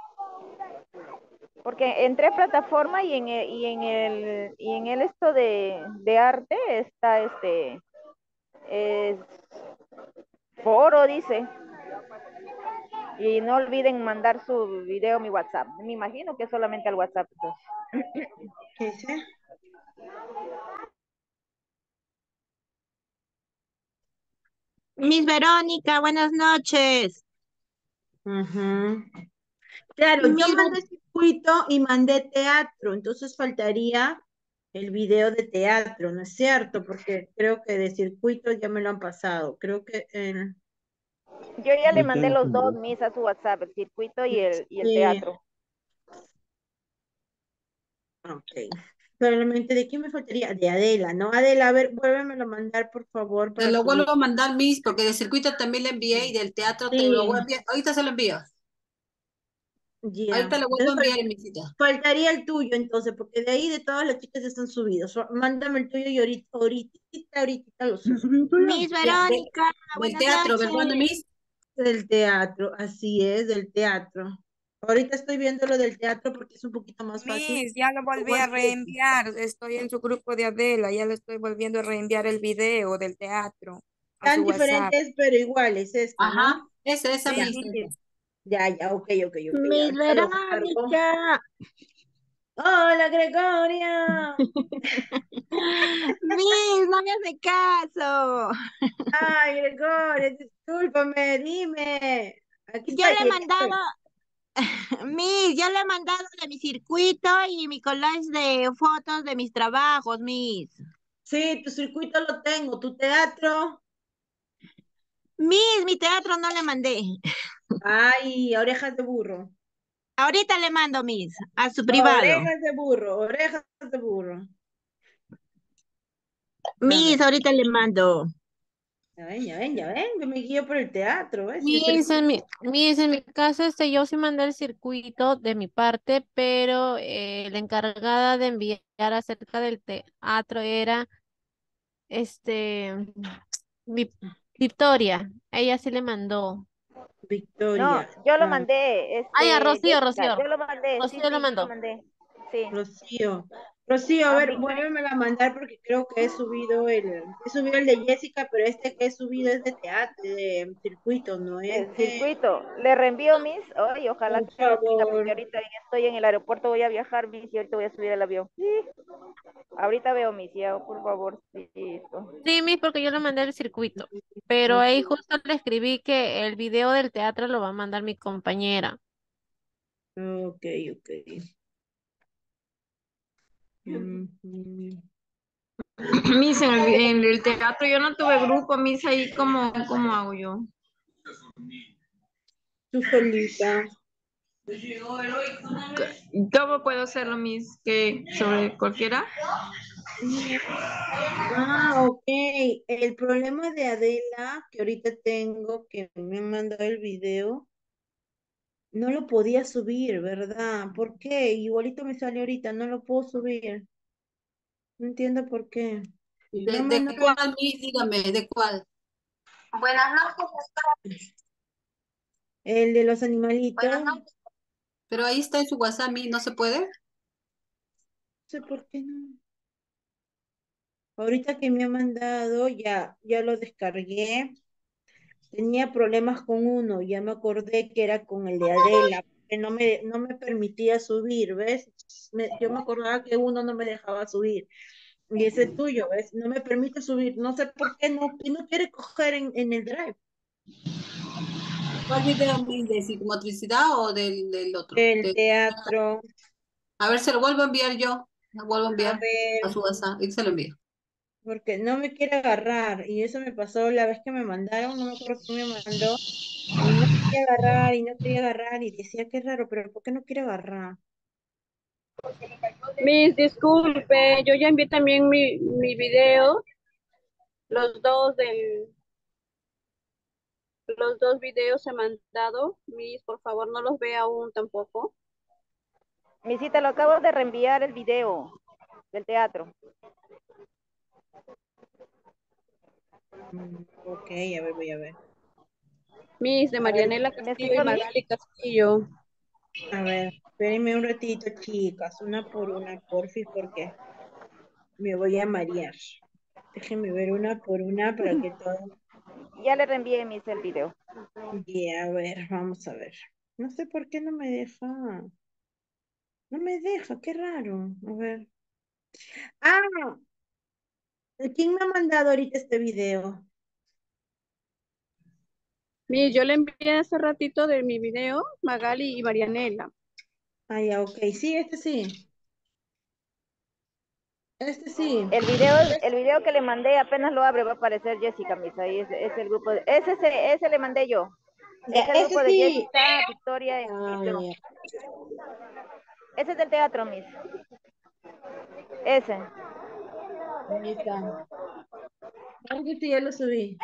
Porque entré a plataforma y en el, y en el, y en el esto de, de arte está este es foro, dice. Y no olviden mandar su video a mi WhatsApp. Me imagino que solamente al WhatsApp. Entonces. ¿Qué dice? Miss Verónica, buenas noches. Ujú. Claro, yo Miss, mandé circuito y mandé teatro, entonces faltaría el video de teatro, ¿no es cierto? Porque creo que de circuito ya me lo han pasado. Creo que el... Yo ya le mandé los dos, Miss, a su WhatsApp, el circuito y el, y el Sí. teatro. Ok. Solamente de quién me faltaría? De Adela, ¿no? Adela, a ver, vuélvemelo a mandar, por favor, Te para lo subir. vuelvo a mandar, Miss, porque de circuito también le envié y del teatro te lo Sí, voy a enviar. Ahorita se lo envío. ya. Ahorita le vuelvo a Entonces, enviar, Misita. faltaría el tuyo, entonces, porque de ahí de todas las chicas están subidos. So- Mándame el tuyo y ahorita, ahorita, ahorita lo subo. Miss Ya, de- Verónica, del buenas teatro, ¿verdad, noches. Miss? Del teatro, así es, del teatro. Ahorita estoy viendo lo del teatro porque es un poquito más fácil. Miss, ya lo volví a Igual que- reenviar. Estoy en su grupo de Adela. Ya le estoy volviendo a reenviar el video del teatro a Tan su WhatsApp. diferentes, pero iguales, este, Ajá, ¿no? esa, esa Ya, Miss. ya, ya, ok, ok, ok. Miss Ahorita lo descargo. Verónica. Hola, Gregoria. Miss, no me hace caso. Ay, Gregoria, discúlpame, dime. Aquí Yo está. le he y- mandado, Miss, yo le he mandado de mi circuito y mi collage de fotos de mis trabajos, Miss. Sí, tu circuito lo tengo, tu teatro. Miss, mi teatro no le mandé. Ay, orejas de burro. Ahorita le mando, Miss, a su privado. Orejas de burro, orejas de burro. Miss, ahorita le mando. Ya ven, ya ven, ya ven, yo me guío por el teatro, ¿ves? Y el Mis, circuito. en mi, mis, en mi caso, este, yo sí mandé el circuito de mi parte, pero eh, la encargada de enviar acerca del teatro era, este, Vi- Victoria. Ella sí le mandó. No, Victoria. yo lo Ah, mandé, Ah, ya, este, Rocío, Jessica, Rocío. yo lo mandé, sí, Rocío lo sí, yo lo mandó. mandé, sí. Rocío. Rocío, a Ah, ver, Vic- vuélvemela a mandar porque creo que he subido el, he subido el de Jessica, pero este que he subido es de teatro, de circuito, no es el de, circuito, le reenvío mis, ay, ojalá por que me siga, porque favor. ahorita ya estoy en el aeropuerto, voy a viajar, mis, y ahorita voy a subir el avión. Sí. Ahorita veo mis, ya, por favor, sí. Sí, mis, porque yo le mandé el circuito. Pero ahí justo le escribí que el video del teatro lo va a mandar mi compañera. Ok, ok. Ujú. Mis, en el, en el teatro yo no tuve grupo, mis, ahí cómo, cómo hago yo. Tú solita. ¿Cómo puedo hacerlo, mis? ¿Que sobre cualquiera? Ah, ok. El problema de Adela, que ahorita tengo, que me han mandado el video, no lo podía subir, ¿verdad? ¿Por qué? Igualito me salió ahorita, no lo puedo subir. No entiendo por qué. ¿De, No de mando cuál, Miss? Dígame, ¿de cuál? Buenas noches. el de los animalitos. Buenas No noches. Pero ahí está en su WhatsApp, Miss, ¿no se puede? sé por qué no. Ahorita que me ha mandado, ya, ya lo descargué. Tenía problemas con uno, ya me acordé que era con el de Adela, que no me, no me permitía subir, ¿ves? Me- yo me acordaba que uno no me dejaba subir. Y ese tuyo, ¿ves? No me permite subir. No sé por qué no, y no quiere coger en, en el drive. ¿Cuál video, Miss? ¿De psicomotricidad o del, del otro? El De- teatro. A ver, se lo vuelvo a enviar yo. Lo vuelvo a A enviar a ver, su WhatsApp y se lo envío. porque no me quiere agarrar. Y eso me pasó la vez que me mandaron, no me acuerdo quién me mandó. Y no quería agarrar, y no quería agarrar. Y decía, qué raro, pero ¿por qué no quiere agarrar? Mis, disculpe, yo ya envié también mi, mi video, los dos del, los dos videos he mandado. Mis, por favor, no los vea aún tampoco. Misita, lo acabo de reenviar el video del teatro. Mm, ok, a ver, voy a ver. Mis, de A ver, Marianela ¿Me Castillo y escucha, Miss? Magali Castillo. a ver, espérenme un ratito, chicas, una por una, porfis, porque me voy a marear. Déjenme ver una por una para que todo. Ya le reenvié, Miss, el video. Y a ver, vamos a ver. No sé por qué no me deja. No me deja, qué raro. A ver. Ah, ¿quién me ha mandado ahorita este video? Mis, yo le envié hace ratito de mi video, Magali y Marianela. Ah, ya, ok. Sí, este sí. Este sí. El video, el video que le mandé, apenas lo abre, va a aparecer Jessica, Miss. Ahí es, es el grupo. De, ese, ese, ese le mandé yo. Ya, Es el este grupo de sí. Jessica, Victoria y Ah, yo. ya. Ese es del teatro, Miss. Ese. Ahí está. Ah, este ya lo subí.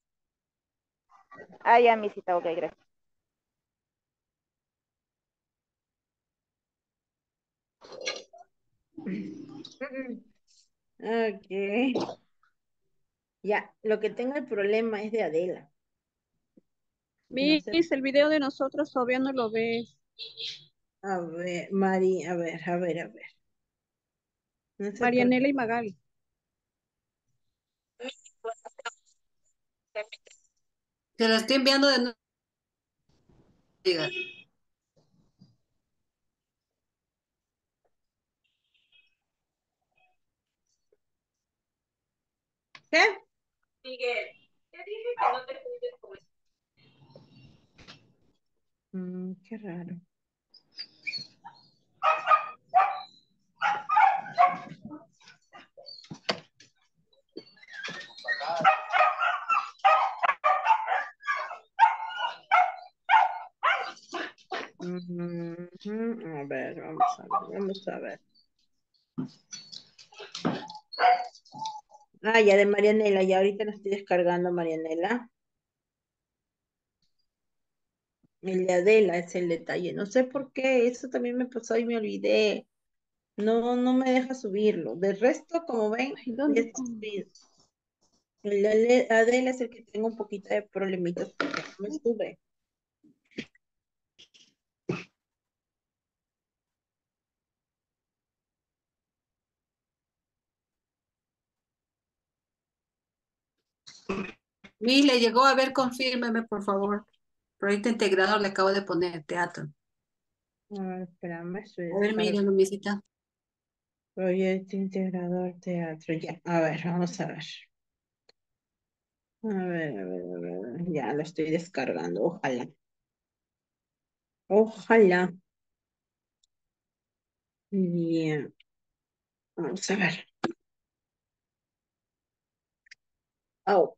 Ah, ya, Misita, ok, gracias. Ok. Ya, lo que tengo el problema es de Adela. No Mis, sé. el video de nosotros todavía no lo ves. A ver, Mari, a ver, a ver, a ver. No sé por Marianela qué. y Magali. Se lo estoy enviando de nuevo. Diga. ¿Qué? Miguel, te dije que no te juntes con eso. Mm, qué raro. Ujú, a ver, vamos a ver, vamos a ver. Ah, ya de Marianela, ya ahorita la estoy descargando, Marianela. El de Adela es el detalle. No sé por qué, eso también me pasó y me olvidé. No, no me deja subirlo. Del resto, como ven, ya está subido. El de Ale- Adela es el que tengo un poquito de problemitas porque no me sube. Mi, le llegó a ver, confírmeme, por favor. Proyecto integrador le acabo de poner teatro. A ver, espérame, estoy A ver, descargando. mírenlo, misita. Proyecto integrador teatro. Ya, a ver, vamos a ver. A ver, a ver, a ver. Ya lo estoy descargando, ojalá. Ojalá. Bien, vamos a ver. Au.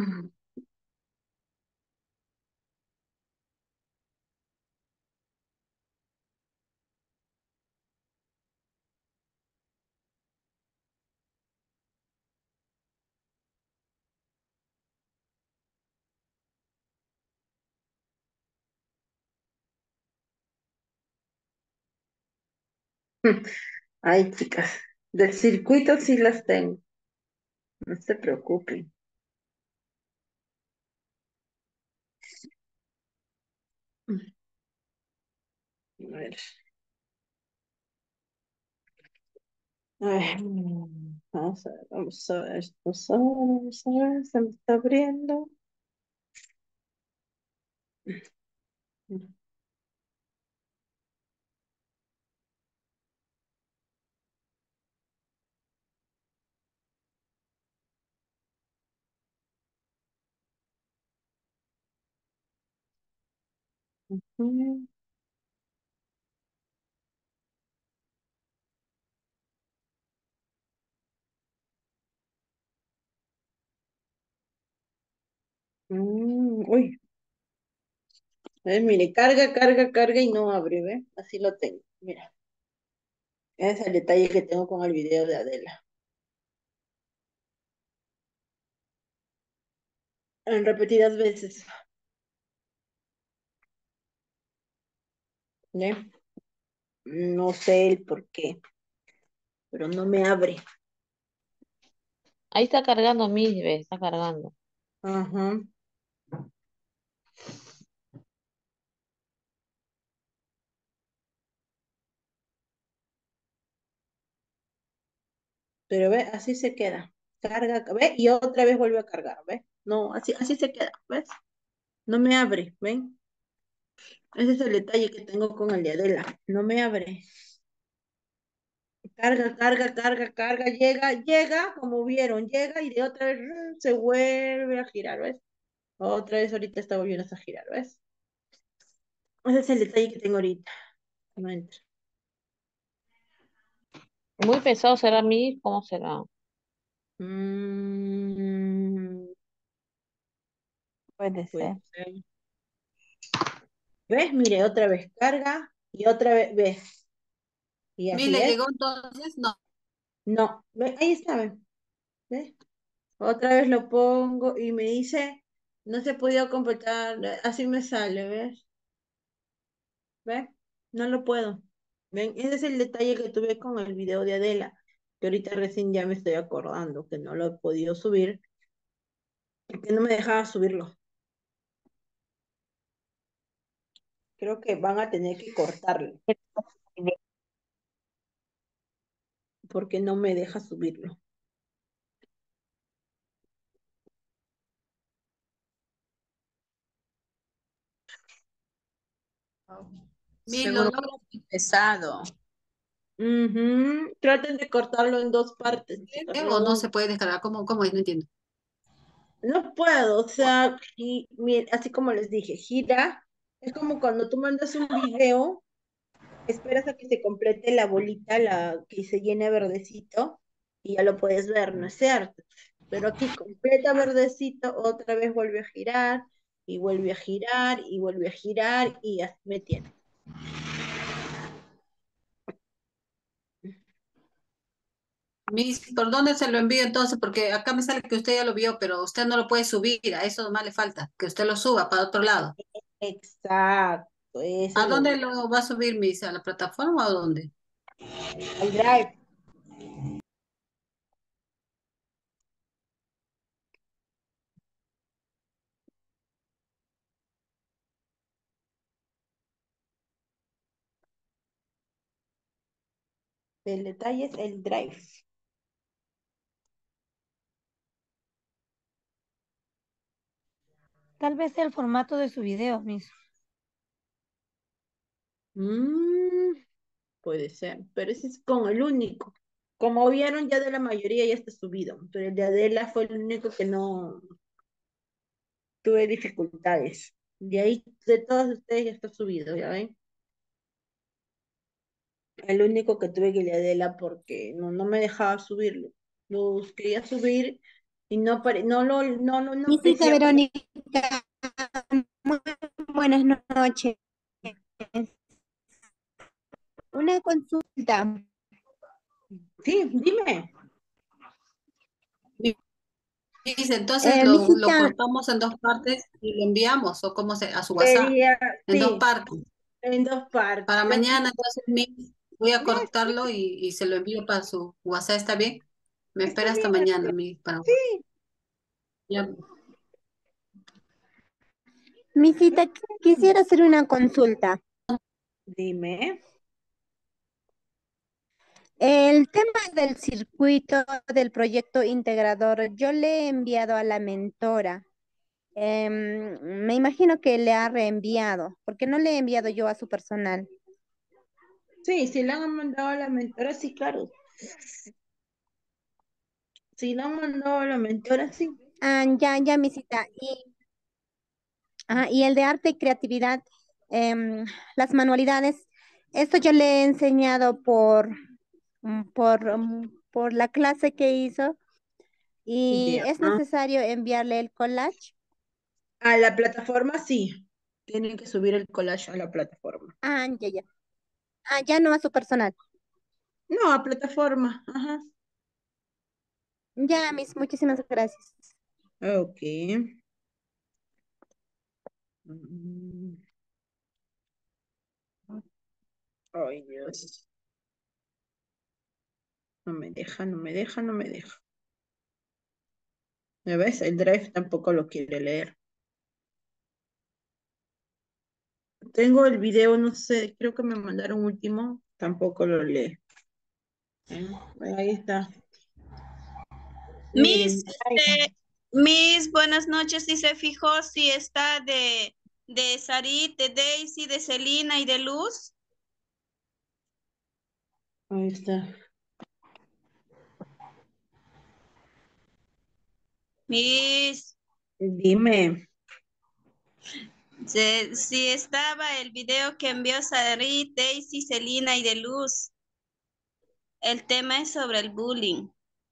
Ay, chicas, del circuito sí las tengo. No se preocupen. A ver. A ver, vamos a ver, vamos a ver, vamos a ver, vamos a ver, se me está abriendo. Ujú. Mm, uy, a ver, mire, carga, carga, carga y no abre, ¿ve? Así lo tengo, mira. Ese es el detalle que tengo con el video de Adela. En repetidas veces, ¿ne? No sé el por qué, pero no me abre. Ahí está cargando mis, ve, está cargando. Ajá. Pero ve, así se queda. Carga, ve, y otra vez vuelve a cargar, ¿ve? No, así, así se queda, ¿ves? No me abre, ¿ven? Ese es el detalle que tengo con el de Adela. No me abre. Carga, carga, carga, carga, llega, llega, como vieron, llega y de otra vez ¡rum! Se vuelve a girar, ¿ves? Otra vez ahorita está volviendo a girar, ¿ves? Ese es el detalle que tengo ahorita. No entra. Muy pesado será mi, ¿cómo será? Mm, Puede puede ser. ser. ¿Ves? Mire, otra vez carga y otra vez, ¿ves? Y Mi, así, le ¿ves? llegó entonces, no. No, ¿ves? Ahí está, ¿ves? ¿Ves? Otra vez lo pongo y me dice, no se ha podido completar, así me sale, ¿ves? ¿Ves? No lo puedo. ¿Ven? Ese es el detalle que tuve con el video de Adela, que ahorita recién ya me estoy acordando que no lo he podido subir, que no me dejaba subirlo. Creo que van a tener que cortarlo, porque no me deja subirlo. Mi, lo Seguro logro que es pesado. Ujú. Traten de cortarlo en dos partes, chicas, ver no o no una. se puede descargar. ¿Cómo, cómo es? No entiendo. No puedo, o sea, y, miren, así como les dije, gira, es como cuando tú mandas un video, esperas a que se complete la bolita, la que se llene verdecito, y ya lo puedes ver, ¿no es cierto? Pero aquí completa verdecito, otra vez vuelve a girar, y vuelve a girar, y vuelve a girar, y así me tiene. Miss, ¿por dónde se lo envío entonces? Porque acá me sale que usted ya lo vio, pero usted no lo puede subir, a eso más le falta, que usted lo suba para otro lado. Exacto, eso ¿A es lo dónde lo va a subir, Miss? ¿A la plataforma o a dónde? al Drive. El detalle es el Drive. Tal vez sea el formato de su video, Miss. Mm, puede ser, pero ese es con el único. Como vieron, ya de la mayoría ya está subido, pero el de Adela fue el único que no tuve dificultades. De ahí, de todos ustedes ya está subido, ¿ya ven? El único que tuve que el de Adela porque no, no me dejaba subirlo. Los quería subir y no, pare- no lo no, no, no Misita aparecía como... Verónica, muy buenas noches. Una consulta. Sí, dime. Dice, entonces Eh, lo, lo Misita, cortamos en dos partes y lo enviamos, o cómo se, a su WhatsApp, Sería, en dos sí, partes. en dos partes. Para Ya, mañana, entonces, Miss, voy a ya, sí, cortarlo y, y se lo envío para su WhatsApp, ¿está bien? Me está espera hasta bien, mañana, así. Miss, para WhatsApp. Sí, Ya. Misita, qu- quisiera hacer una consulta. dime. El tema del circuito del proyecto integrador, yo le he enviado a la mentora. Em, me imagino que le ha reenviado, porque no le he enviado yo a su personal. Sí, si le han mandado a la mentora, sí, claro. Si le han mandado a la mentora, sí. Ah, ya, ya, Misita. Y, ah, y el de arte y creatividad, em, las manualidades, esto yo le he enseñado por, mm, por, mm, por la clase que hizo y Ya. es necesario enviarle el collage. A la plataforma, sí. Tienen que subir el collage a la plataforma. Ah, ya, ya. Ah, ya no a su personal. No, a plataforma. Ajá. Ya, mis, muchísimas gracias. Ok. Mm, Ay, Dios. No me deja, no me deja, no me deja. ¿Me ves? El Drive tampoco lo quiere leer. Tengo el video, no sé, creo que me mandaron último, tampoco lo lee. ¿Eh? Ahí está. Miss, Miren, este, Miss, buenas noches. Si se fijó si está de, de Sarit, de Daisy, de Celina y de Luz. ahí está. Miss, Dime. se- si estaba el video que envió Sarit, Daisy, Celina y de Luz. El tema es sobre el bullying.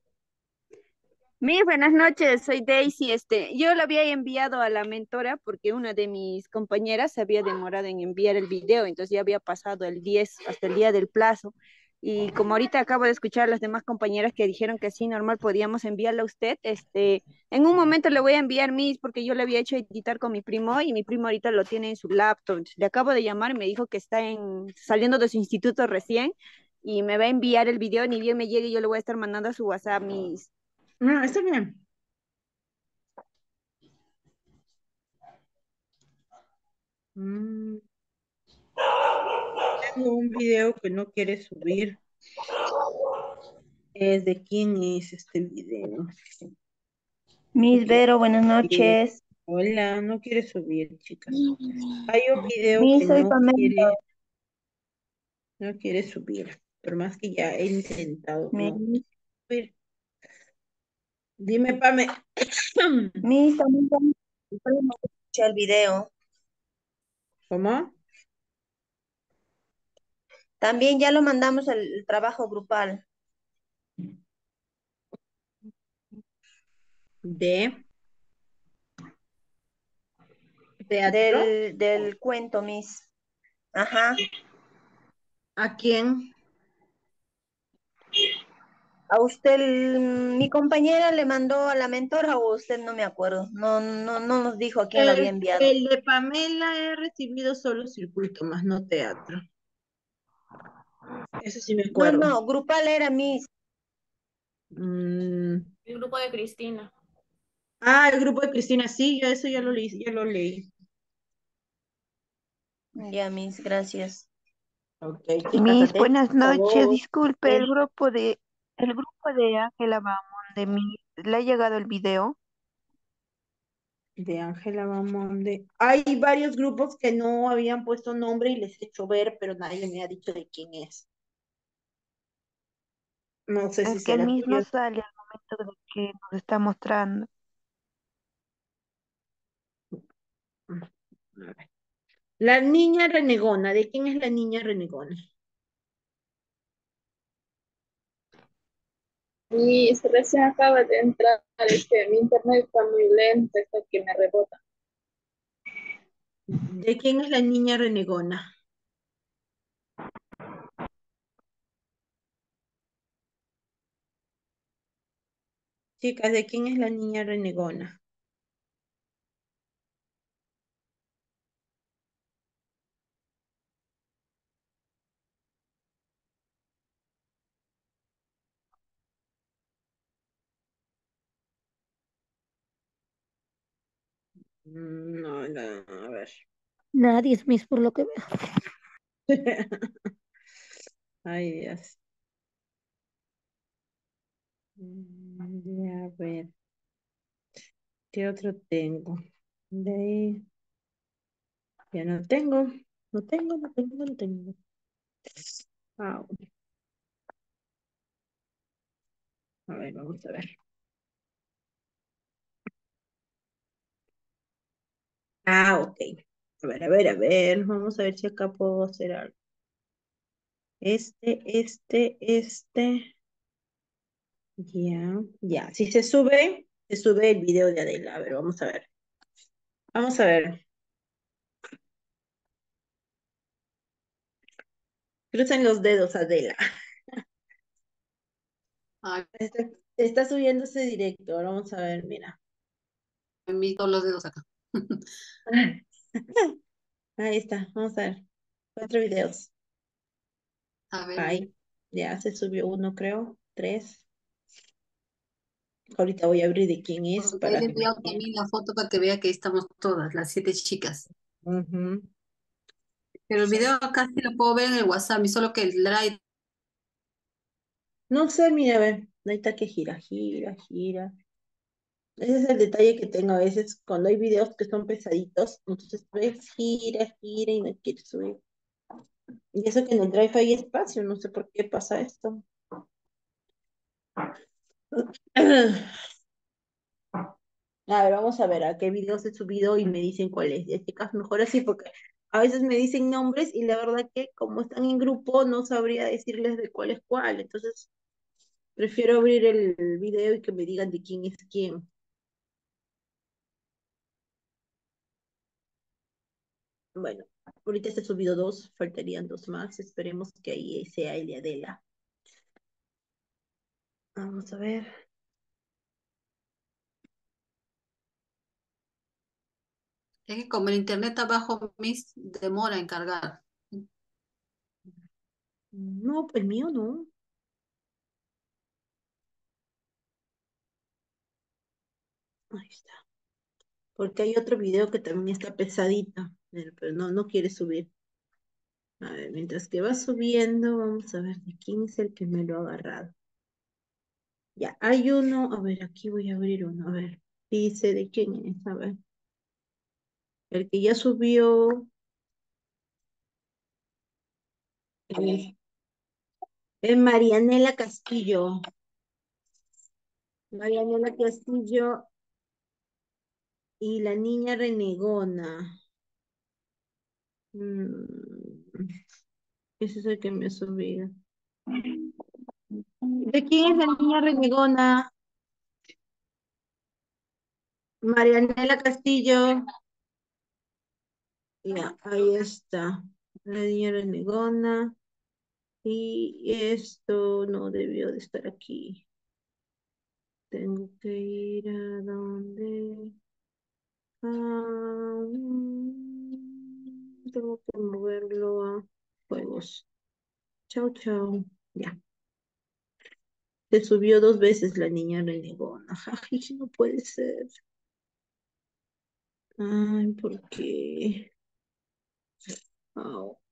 Muy buenas noches, soy Daisy. Este, yo lo había enviado a la mentora porque una de mis compañeras se había demorado en enviar el video, entonces ya había pasado el diez hasta el día del plazo. Y como ahorita acabo de escuchar a las demás compañeras que dijeron que sí, normal podíamos enviarla a usted, este, en un momento le voy a enviar mis porque yo le había hecho editar con mi primo y mi primo ahorita lo tiene en su laptop. Entonces, le acabo de llamar, me dijo que está en, saliendo de su instituto recién y me va a enviar el video, ni bien me llegue, yo le voy a estar mandando a su WhatsApp mis. No, está bien. Mm, Tengo un video que no quiere subir. ¿Es de quién es este video? Miss Vero, buenas Eh, noches. Hola, no quiere subir, chicas. Hay un video que Miss, soy no Pamela. quiere, no quiere subir, por más que ya he intentado, no Miss, quiere subir. Dime, Pame. Miss, también podemos escuchar el video. ¿Cómo? También ya lo mandamos al el trabajo grupal ¿De teatro? del, del cuento, Miss. Ajá. ¿A quién? ¿A usted, el- mi compañera le mandó a la mentora o usted no me acuerdo? No, no, no nos dijo a quién la había El, enviado. el de Pamela he recibido solo circuito, más no teatro. Eso sí me No, acuerdo. no, grupal era Miss. Mm, El grupo de Cristina. Ah, el grupo de Cristina, sí, ya eso ya lo leí, ya lo leí. Ya, Miss, gracias. Ok, chicas, Mis atentas, buenas por noches, favor. disculpe, el Ok. grupo de el grupo de Ángela Bamón de mí, ¿le ha llegado el video? De Ángela Bamonde. Hay varios grupos que no habían puesto nombre y les he hecho ver, pero nadie me ha dicho de quién es. No sé si Es que el será mismo tuyo. sale al momento de que nos está mostrando. A ver. La niña renegona, ¿de quién es la niña renegona? Y recién acaba de entrar, es que mi internet está muy lento, está que me rebota. ¿De quién es la niña renegona? Chicas, ¿de quién es la niña renegona? Mm, No, no, a ver. Nadie es Miss por lo que veo. Ay, Dios. Mm, A ver, ¿qué otro tengo? De ahí, ya no tengo, no tengo, no tengo, no tengo. Ah, a ver, vamos a ver. Ah, ok. A ver, a ver, a ver. Vamos a ver si acá puedo hacer algo. Este, este, este. Ya, ya. Si se sube, se sube el video de Adela. A ver, vamos a ver. Vamos a ver. Crucen los dedos, Adela. Ay, Está, está subiéndose directo. Ahora vamos a ver, mira. me todos los dedos acá. Ahí está. Vamos a ver. Cuatro videos. A ver, Ahí. Ya se subió uno, creo. Tres. Ahorita voy a abrir de quién es porque él para que me envió vean. también la foto para que vea que estamos todas, las siete chicas. Ujú. Pero el video acá sí lo puedo ver en el WhatsApp, y solo que el drive. No sé, mira, a ver. Ahí está que gira, gira, gira. Ese es el detalle que tengo a veces cuando hay videos que son pesaditos, entonces ves, gira, gira y no quiere subir. Y eso que en el Drive hay espacio, no sé por qué pasa esto. A ver, vamos a ver a qué videos he subido y me dicen cuál es. Ya, chicas, mejor así porque a veces me dicen nombres y la verdad que como están en grupo no sabría decirles de cuál es cuál. Entonces prefiero abrir el video y que me digan de quién es quién. Bueno, ahorita se he subido dos, faltarían dos más. Esperemos que ahí sea el de Adela. Vamos a ver. Es que como el internet abajo, mis demora en cargar. No, pues el mío no. Ahí está. Porque hay otro video que también está pesadito, pero, pero no, no quiere subir. A ver, mientras que va subiendo, vamos a ver de quién es el que me lo ha agarrado. Ya, hay uno, a ver, aquí voy a abrir uno, a ver, dice de quién es, a ver. El que ya subió es, es Marianela Castillo. Marianela Castillo y la niña renegona. Mm, ese es el que me ha subido. ¿De quién es la niña renegona? Marianela Castillo. Ya, ahí está. La niña renegona. Y esto no debió de estar aquí. Tengo que ir a donde... Ah, mm, tengo que moverlo a juegos. Chao, chao. Ya. Se subió dos veces la niña renegona. Ay, no puede ser. Ay, ¿por qué? Au.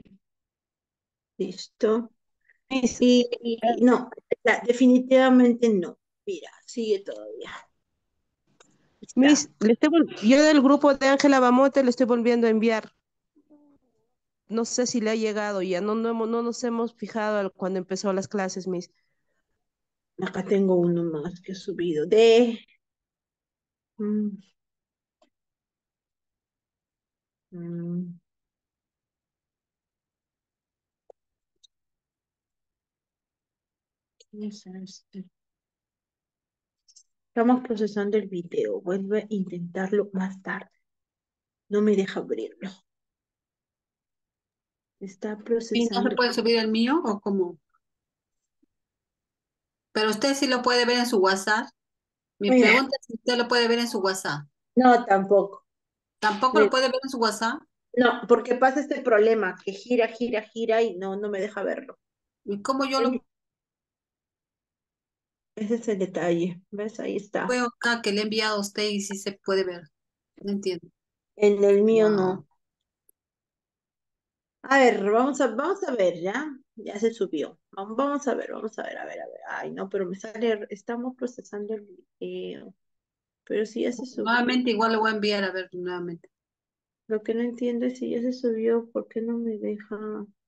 Listo. Miss, Y, eh, y no, la- definitivamente no. Mira, sigue todavía. Está. Miss, le estoy vol- yo del grupo de Ángela Bamote le estoy volviendo a enviar. No sé si le ha llegado ya, no, no, hemos- no nos hemos fijado al- cuando empezó las clases, Miss. Acá tengo uno más que he subido de... mm, mm, ¿qué es este? Estamos procesando el video. Vuelve a intentarlo más tarde. No me deja abrirlo. Está ¿Y no se procesando. puede subir el mío o cómo? Pero usted sí lo puede ver en su WhatsApp. Mi Mira, pregunta es si usted lo puede ver en su WhatsApp. no, tampoco. ¿Tampoco lo Me- puede ver en su WhatsApp? No, porque pasa este problema que gira, gira, gira y no, no me deja verlo. ¿Y cómo yo Ese lo ese es el detalle. ¿Ves? Ahí está. veo acá que le he enviado a usted y sí se puede ver? No entiendo. En el mío Wow. no. A ver, vamos a, vamos a ver, ¿ya? Ya se subió. Vamos, vamos a ver, vamos a ver, a ver, a ver. Ay, no, pero me sale, estamos procesando el video. Pero si ya se subió. Nuevamente igual le voy a enviar a ver nuevamente. Lo que no entiendo es si ya se subió, ¿por qué no me deja,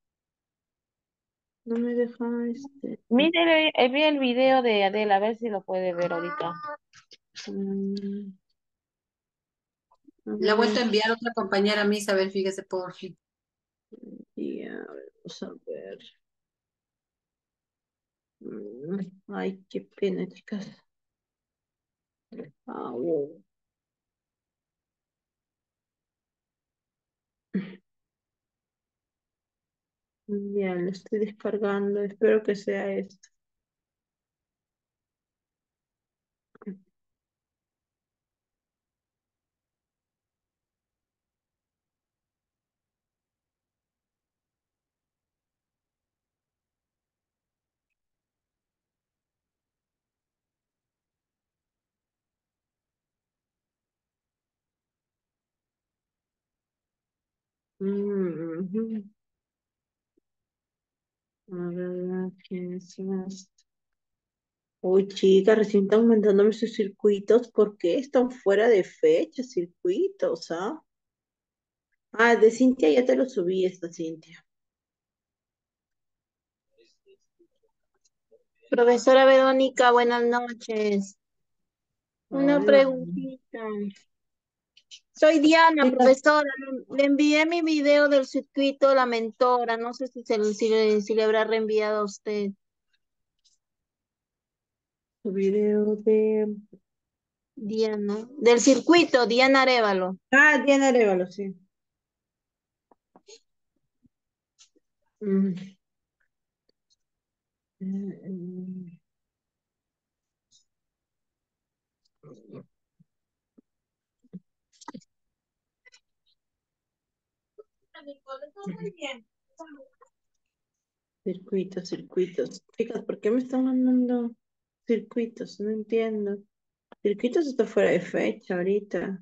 no me deja este? Mire, eh, vi el video de Adela, a ver si lo puede ver ahorita. mm, a Le ha vuelto ver, a enviar a otra compañera a mí, a ver, fíjese por fin. ya, a ver, vamos a ver. Mm, ay, qué pena, chicas. Ah, wow. Ya, lo estoy descargando. Espero que sea esto. Mm, ujú. A ver, ¿quién es esto? Uy, chicas, recién están mandándome sus circuitos. ¿Por qué están fuera de fecha, circuitos, ah? Ah, de Cintia ya te lo subí, esta Cintia. Profesora Verónica, buenas noches. Una Hola. preguntita. Soy Diana, Chicas, profesora. Le, le envié mi video del circuito La Mentora. No sé si, se, lo- si, le, si le habrá reenviado a usted. su video de... Diana. Del circuito, Diana Arévalo. Ah, Diana Arevalo, sí. Mm, mm, mm. Circuitos, circuitos. Chicas, ¿por qué me están mandando circuitos? No entiendo. Circuitos está fuera de fecha ahorita.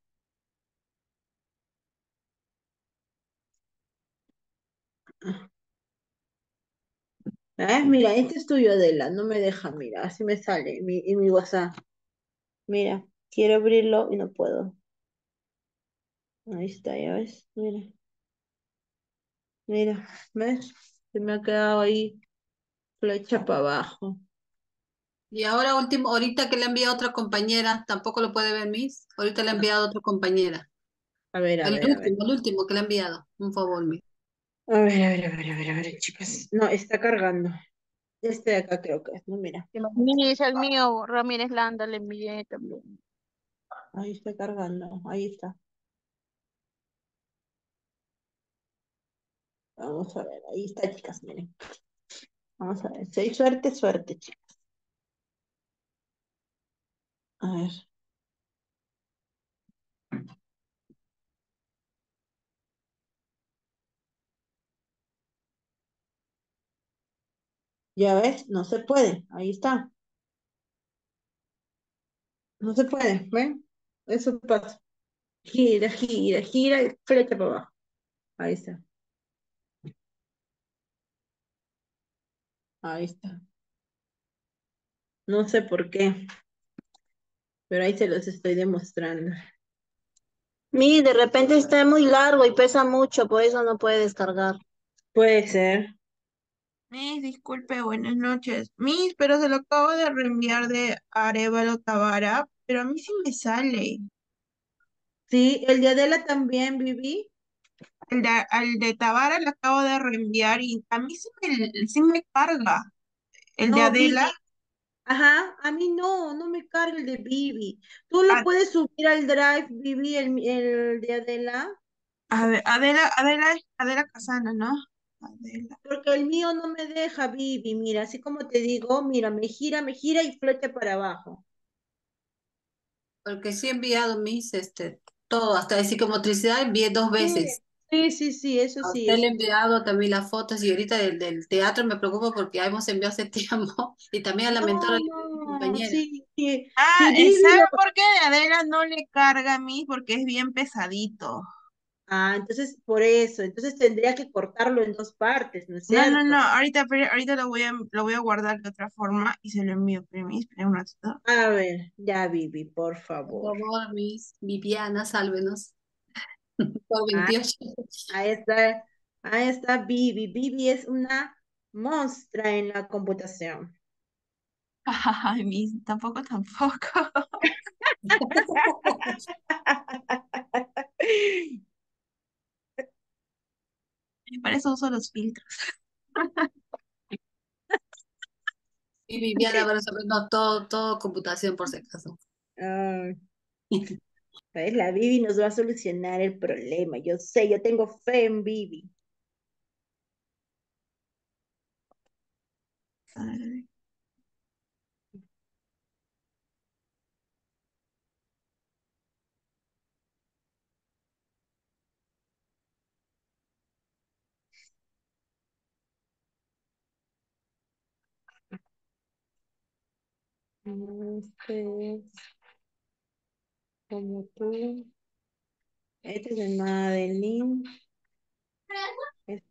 Ah, mira, este es tuyo, Adela. No me deja, mira, así me sale en mi, en mi WhatsApp. Mira, quiero abrirlo y no puedo. Ahí está, ya ves. Mira, mira, ¿ves? Se me ha quedado ahí flecha para abajo. Y ahora último, ahorita que le he enviado a otra compañera, tampoco lo puede ver Miss. Ahorita le he enviado a otra compañera. A ver, a El ver, a ver. último, el último que le he enviado. Un favor, Miss. A ver, a ver, a ver, a ver, a ver, chicas. No, está cargando. Este de acá creo que es, no, mira. Miss, el mío, Ramírez Landa, le envié también. Ahí está cargando, ahí está. Vamos a ver, ahí está, chicas, miren. Vamos a ver, si hay suerte, suerte, chicas. A ver. Ya ves, no se puede, ahí está. No se puede, ¿ven? Eso pasa. Gira, gira, gira y flecha para abajo. Ahí está, ahí está. No sé por qué, pero ahí se los estoy demostrando. Mi, de repente está muy largo y pesa mucho, por eso no puede descargar. Puede ser. Miss, disculpe, buenas noches. Miss, pero se lo acabo de reenviar de Arevalo Tavara, pero a mí sí me sale. Sí, el de Adela también, Vivi. El de, al de Tavara le acabo de reenviar y a mí sí me, sí me carga. El de No, Adela, Vivi. Ajá, a mí no, no me carga el de Vivi. Tú lo a- puedes subir al Drive, Vivi, el, el de Adela, a ver, Adela, Adela, Adela Casana, ¿no? Adela. porque el mío no me deja, Vivi. Mira, así como te digo, mira, me gira, me gira y flecha para abajo. Porque sí he enviado mis, este, todo, hasta de psicomotricidad envié dos Sí, veces. sí, sí, sí, eso A sí, usted le eso he sí. enviado también las fotos y ahorita del, del teatro me preocupa porque ya hemos enviado hace tiempo y también a la mentora, No, le envié a mi no, compañera. sí, sí, Ah, sí, eh, Vivi ¿sabe lo... por qué de Adela no le carga a mí? Porque es bien pesadito. Ah, entonces por eso, entonces tendría que cortarlo en dos partes, ¿no es No, no, no, cierto? ahorita, pero ahorita lo voy a, lo voy a guardar de otra forma y se lo envío, permiso, espera un ratito. A ver, ya, Vivi, por Por favor. favor, mis Viviana, sálvenos. Por Ah, veintiocho. ahí está, ahí está Vivi. Vivi es una monstrua en la computación. Ay, mis, tampoco, tampoco. Para eso uso los filtros. Y Viviana, bueno, sobre- no, todo, todo computación por si acaso. Ah, pues la Vivi nos va a solucionar el problema. Yo sé, yo tengo fe en Vivi. Ay, Este es como tú. Este es de Madeline. Es-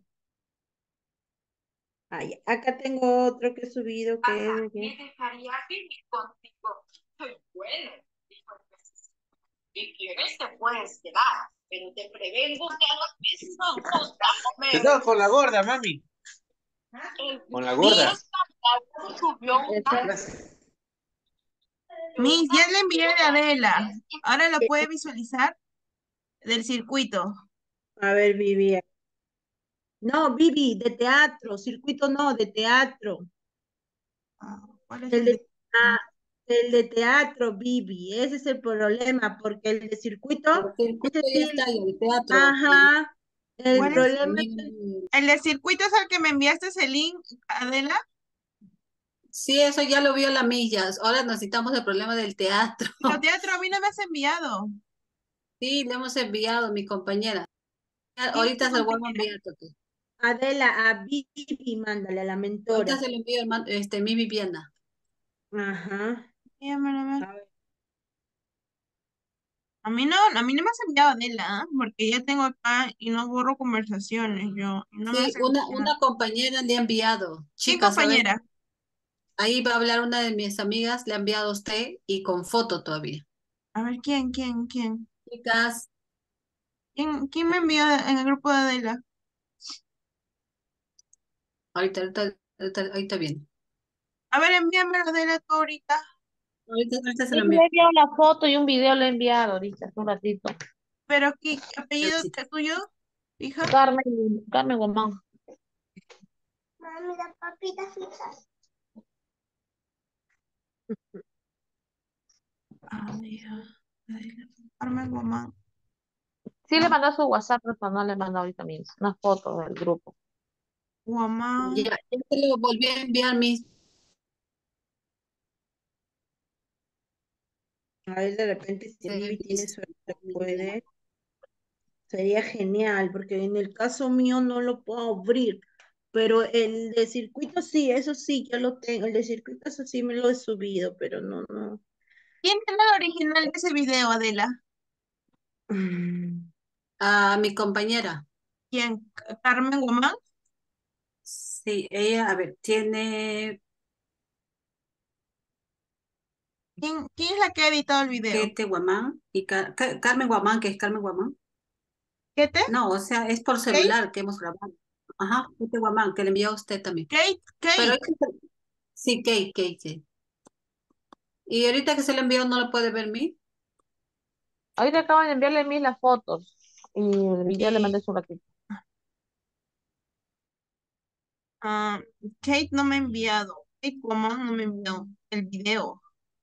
ah, ya. Acá tengo otro que he subido que es de... Me dejaría vivir contigo. Soy bueno, dijo el pez. Si quieres te puedes quedar, pero te prevengo que a los peces nos gusta comer. Cuidado con la gorda, mami. El Con la niño gorda. escandaloso subió una Esa- mis, ya le envié de Adela. Ahora lo puede visualizar del circuito. A ver, Vivi. No, Vivi, de teatro. Circuito no, de teatro. Ah, ¿cuál es El el de? de, ah, el de teatro, Vivi, ese es el problema, porque el de circuito, El circuito ese ya sí, está, y el teatro. Y, ajá, el ¿Cuál es? problema es también, que, El de circuito es el que me enviaste ese link, Adela. sí, eso ya lo vio la millas. Ahora necesitamos el problema del teatro. Pero teatro a mí no me has enviado. Sí, le hemos enviado, mi compañera. Ya, ¿Quién es tu ahorita se lo vuelvo a compañera? enviar, Toque. Adela, a Vivi, mándale a la Ahorita mentora. se lo envío, hermano, este, mi Viviana. Ajá. Envíamelo, a ver. A ver, A mí no, a mí no me has enviado Adela, ¿ah? Porque ya tengo acá y no borro conversaciones yo. Y no me has Sí, una, enviado. una compañera le ha enviado. ¿Quién Chicas, a ver, compañera? ahí va a hablar una de mis amigas, le ha enviado a usted y con foto todavía. A ver, ¿quién, quién, quién? Chicas, ¿Quién, quién me envió en el grupo de Adela? ahorita, ahorita, ahorita, ahorita viene. A ver, envíame Adela tú ahorita. Ahorita, ahorita se Sí, lo le envío. he enviado la foto y un video le he enviado ahorita, hace un ratito. Pero ¿qué, qué apellido Visita. es tuyo, hija? Carmen, Carmen Guzmán. Mami, las papitas fritas. Ah, mira. Adela, Carmen Guzmán. Sí le mandó a su WhatsApp personal, le mandó ahorita mismo unas fotos del grupo. Mamá. Ya, ya te lo volví a enviar, mis. A ver, de repente, si Vivi tiene suerte, puede. Sería genial, porque en el caso mío no lo puedo abrir. Pero el de circuito sí, eso sí, ya lo tengo. El de circuito, eso sí me lo he subido, pero no, no. ¿Quién tiene el original de ese video, Adela? A mi compañera. ¿Quién? ¿Carmen Guamán? Sí, ella, a ver, tiene ¿Quién, quién es la que ha editado el video? Kete Guamán y Ca- Ca- Carmen Guamán, que es Carmen Guamán. ¿Kete? No, o sea, es por celular que hemos grabado. Ajá, Kete Guamán, que le envió a usted también. Kate, Pero Kate. ese- sí, Kate, Kate, sí. Y ahorita que se le envió, ¿no lo puede ver mí? Ahorita acaban de enviarle a mí las fotos y el video le mandé hace un ratito. Ah, Kate no me ha enviado. Kate Guamán no me envió el video.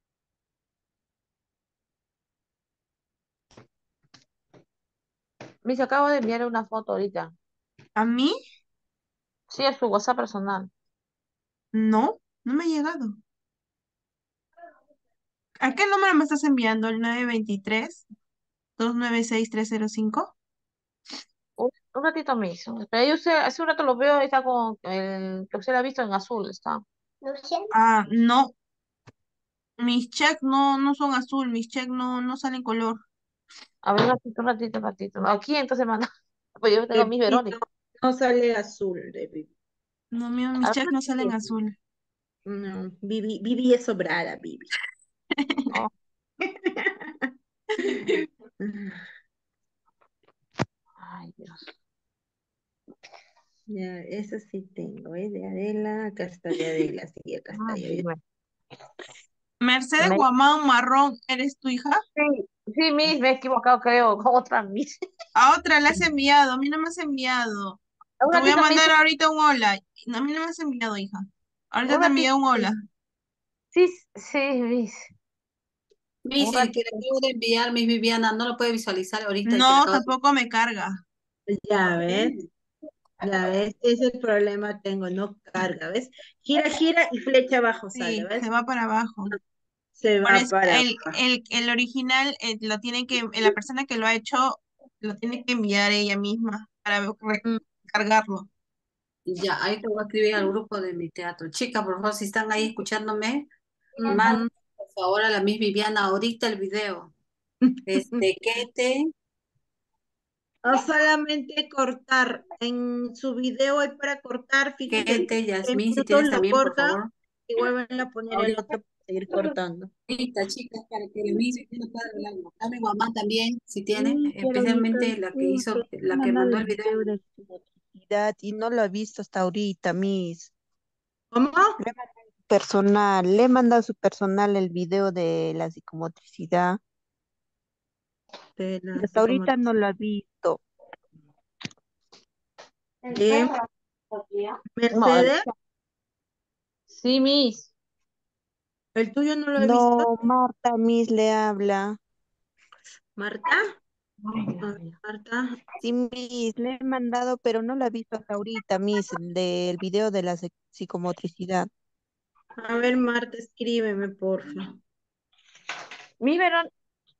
Me se acabo de enviar una foto ahorita. ¿A mí? Sí, a su WhatsApp personal. No, no me ha llegado. ¿A qué número me estás enviando? ¿El nueve dos tres, dos nueve seis, tres cero cinco? Un, un ratito mismo. Pero yo sé, hace un rato lo veo, está con el que usted ha visto en azul, está. Ah, no. Mis checks no, no son azul, mis checks no, no salen color. A ver, un ratito, un ratito, un ratito. Aquí entonces manda. Pues yo tengo De mis Vivi Verónica. no, no sale azul de Vivi. No, mío, A mis ver, checks no salen azul. No, Vivi, Vivi es sobrada, Vivi. oh, ay, Dios. Ya, eso sí tengo, ¿eh? De Adela, acá está de Adela, sí, acá está. Ay, Ya, bueno. Mercedes Me- Guamán Marrón, ¿eres tu hija? Sí, sí, Miss, me he equivocado, creo, con otra Miss. A otra la has enviado, a mí no me has enviado. Un Te voy a ratito, Miss, mandar ahorita un hola. No, a mí no me has enviado, hija. Ahorita un te envié ratito. un hola. Sí, sí, Miss. Mi, Un si el que ratito. le acabo de enviar, mi Viviana, no lo puede visualizar ahorita, el que le No, acabo de tampoco me carga. ya ves, enviar. ya ves, ese es el problema tengo, no carga, ¿ves? Gira, gira y flecha abajo sale, Sí, ¿ves? se va para abajo. Se Por va eso, para el, abajo. el, el original eh, lo tiene que, la persona que lo ha hecho, lo tiene que enviar ella misma para Mm, recargarlo. Ya, ahí te voy a escribir al grupo de mi teatro. Chicas, por favor, si están ahí escuchándome, manden ujú. por favor a la Miss Viviana ahorita el video. Este, Kete, O solamente cortar, en su video hay para cortar, fíjense, Kete, tres Yasmín, si minutos tienes lo también, por corta favor. y vuelven a poner el otro para seguir cortando. Ahorita, chicas, para que la Miss Viviana pueda arreglarlo. Dame Guamán también, si tiene, Sí, Verónica, especialmente la que sí, hizo, pero me ha la que mandado mandó el el video. video de psicomotricidad y no lo he visto hasta ahorita, Miss. ¿Cómo? Le he mandado su personal, le he mandado a su personal el video de la psicomotricidad De y la hasta ahorita no psicomotricidad. lo he visto. ¿De No, Mercedes? sí, Miss. ¿El tuyo no lo he visto? No, Marta, Miss le habla. ¿Marta? Ay, Dios A ver, mío. Marta. Sí, Miss, le he mandado, pero no lo he visto hasta ahorita, Miss, el del video de la psic- psicomotricidad. A ver, Marta, escríbeme, porfa. Mi Verónica,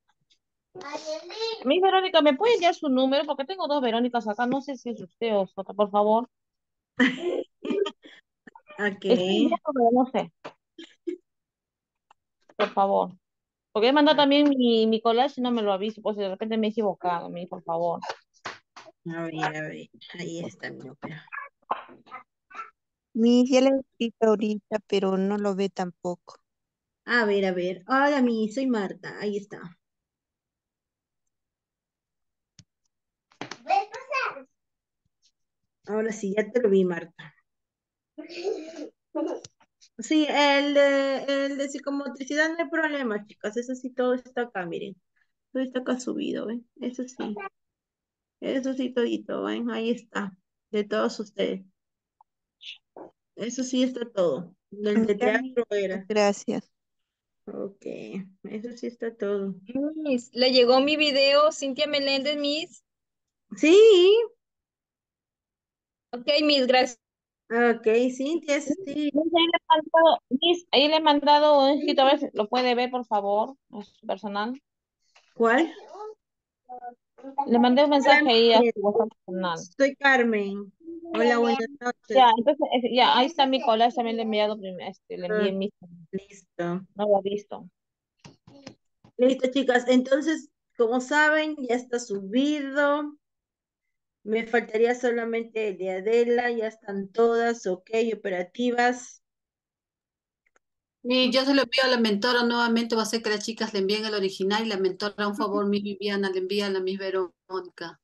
mi Verónica, ¿me puede enviar su número? Porque tengo dos Verónicas acá, no sé si es usted o es otra, por favor. Ok. Estoy viendo, pero no sé, por favor. Porque he mandado también mi, mi collage y no me lo aviso, pues si de repente me he equivocado, mi, por favor. A ver, a ver. Ahí está mi número. Miss, ya le he escrito ahorita, pero no lo ve tampoco. A ver, a ver. Hola, mi, soy Marta. Ahí está. Ahora sí, ya te lo vi, Marta. Sí, el de, el de psicomotricidad no hay problema, chicas. Eso sí, todo está acá, miren. Todo está acá subido, ¿ven? Eso sí. Eso sí, todito, ¿ven? Ahí está. De todos ustedes. Eso sí está todo. Del de Ya, Miss, teatro muchas era. gracias. Ok. Eso sí está todo. Miss, le llegó mi video, Cintia Meléndez, Miss. Sí. Ok, Miss, gracias. Ok, Cintia, sí. Miss, ahí le he mandado, Miss, ahí le he mandado un escrito, a ver si lo puede ver, por favor, a su personal. ¿Cuál? Le mandé un mensaje ahí a su WhatsApp personal. Soy Carmen. Hola, buenas noches. Ya, entonces, eh, ya, ahí está mi collage, también le he enviado, prim- este, le envié Ah, mi, listo. no lo ha visto. Listo, chicas. Entonces, como saben, ya está subido. Me faltaría solamente el de Adela. Ya están todas, ok, operativas. Y yo se lo envío a la mentora nuevamente, va a ser que las chicas le envíen el original y la mentora, un favor, mi Viviana, le envía a la Miss Verónica.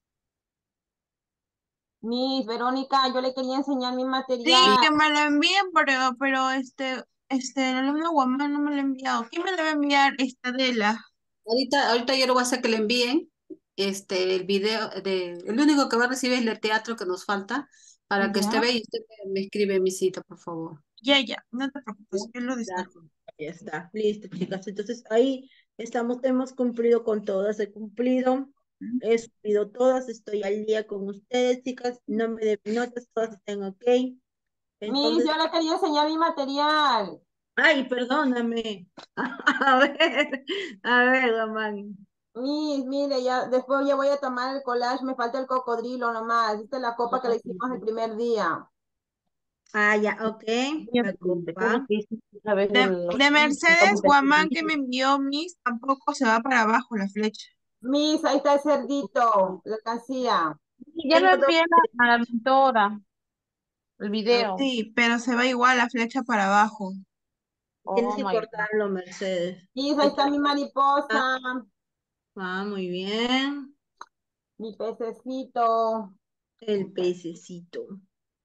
Miss Verónica, yo le quería enseñar mi Sí, material. que me lo envíen, pero, pero este, este, el alumno Guamán no me lo ha enviado. ¿Quién me debe enviar esta Adela? Ahorita, ahorita yo lo voy a hacer que le envíen este, el video, de, el único que va a recibir es el teatro que nos falta, para que usted Ya, vea y usted me, me escribe mi cita, por favor. ya, ya, no te preocupes, yo lo descargo. Ya está, listo, chicas. Entonces ahí estamos, hemos cumplido con todas, he cumplido, he subido todas, estoy al día con ustedes, chicas. No me den notas, todas están ok. Miss, Entonces, yo le quería enseñar mi material. ay, perdóname. A ver, a ver, Guamán. Miss, mire, ya después ya voy a tomar el collage, me falta el cocodrilo nomás. Esta es la copa que le hicimos el primer día. Ah, ya, ok. La copa. De, de Mercedes Guamán que me envió Miss, tampoco se va para abajo la flecha. Miss, ahí está el cerdito, la alcancía. Ya lo envié a la, a la mentora, el video. Sí, pero se va igual la flecha para abajo. Tienes Oh que my God. cortarlo, Mercedes. Miss, ahí está mi mariposa, Ah, muy bien. mi pececito, El pececito.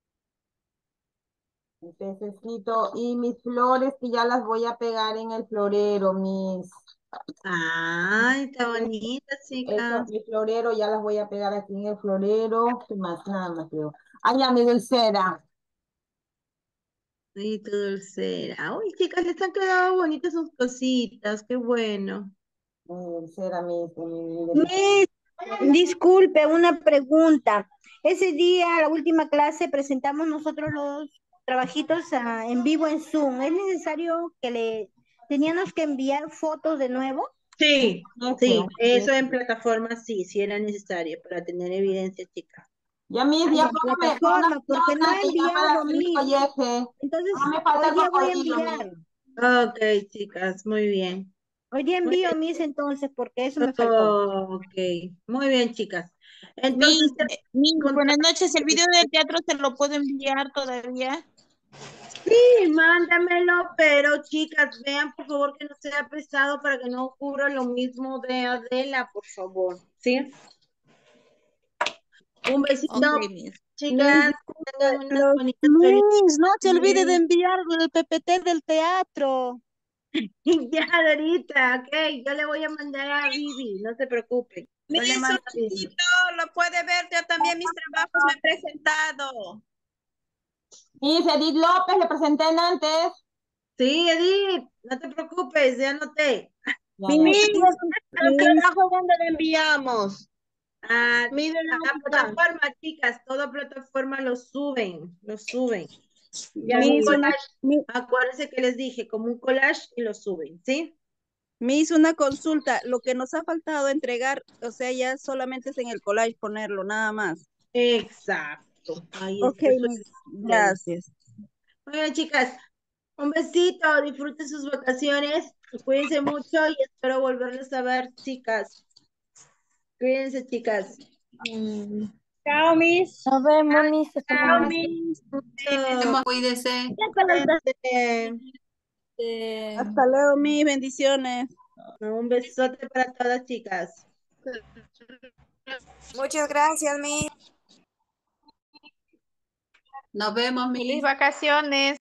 mi pececito y mis flores que ya las voy a pegar en el florero, Miss. Ay, está bonita, Eso, chicas. mi florero ya las voy a pegar aquí en el florero. ¿Qué más? Nada más creo. Ay, ya, mi dulcera. Ay, tu dulcera. Uy, chicas, les han quedado bonitas sus cositas. Qué bueno. Mi dulcera, mi, mi, mi- Miss, disculpe, una pregunta. Ese día, la última clase, presentamos nosotros los trabajitos ah, en vivo en Zoom. ¿Es necesario que le teníamos que enviar fotos de nuevo? Sí, Este, sí, eso este. en plataforma sí, sí era necesario para tener evidencia, chicas. Ya, Miss, Ay, ya en póngame, plataforma, póngame porque no nota he que ya para enviado, hacer mi Miss. colleje. Entonces, No me falta hoy el día voy a cocodrilo, enviar. Miss. Ok, chicas, muy bien. Hoy día Muy envío, bien. Miss, entonces, porque eso me faltó. Ok, muy bien, chicas. Miss, Entonces, eh, Miss, con- buenas noches. ¿El video del teatro se lo puedo enviar todavía? sí, mándamelo, pero chicas, vean por favor que no sea pesado para que no ocurra lo mismo de Adela, por favor, ¿sí? Un besito, Ok, Miss. chicas, tengan unas Pero, bonitas felices. Miss, no se olvide de enviar el P P T del teatro. Ya, Dorita, ok, yo le voy a mandar a Vivi, no se preocupen. Yo le Miss, mando un a Vivi. chiquito, lo puede ver, yo también mis trabajos me he presentado. Miss Edith López, le presenté en antes. Sí, Edith, no te preocupes, ya anoté. Ya, ya. Miss, ¿el Miss, trabajo dónde le enviamos? A, Mire a la plataforma, chicas, toda plataforma lo suben, lo suben. Ya, Como un Miss, una, collage, mi- acuérdense que les dije, como un collage y lo suben, ¿sí? Miss, una consulta. Lo que nos ha faltado entregar, o sea, ya solamente es en el collage ponerlo, nada más. Exacto. Ahí Ok, está. Eso Miss, es bien. gracias. Muy bien, chicas, un besito, disfruten sus vacaciones, cuídense mucho y espero volverles a ver, chicas. Cuídense, chicas. Chao, Miss. Nos vemos, Miss. Hasta Chao, luego. Miss. Mucho. Cuídese. Cuídense. Hasta luego, Miss, bendiciones. Un besote para todas, chicas. Muchas gracias, Miss. Nos vemos, mi. Feliz vacaciones.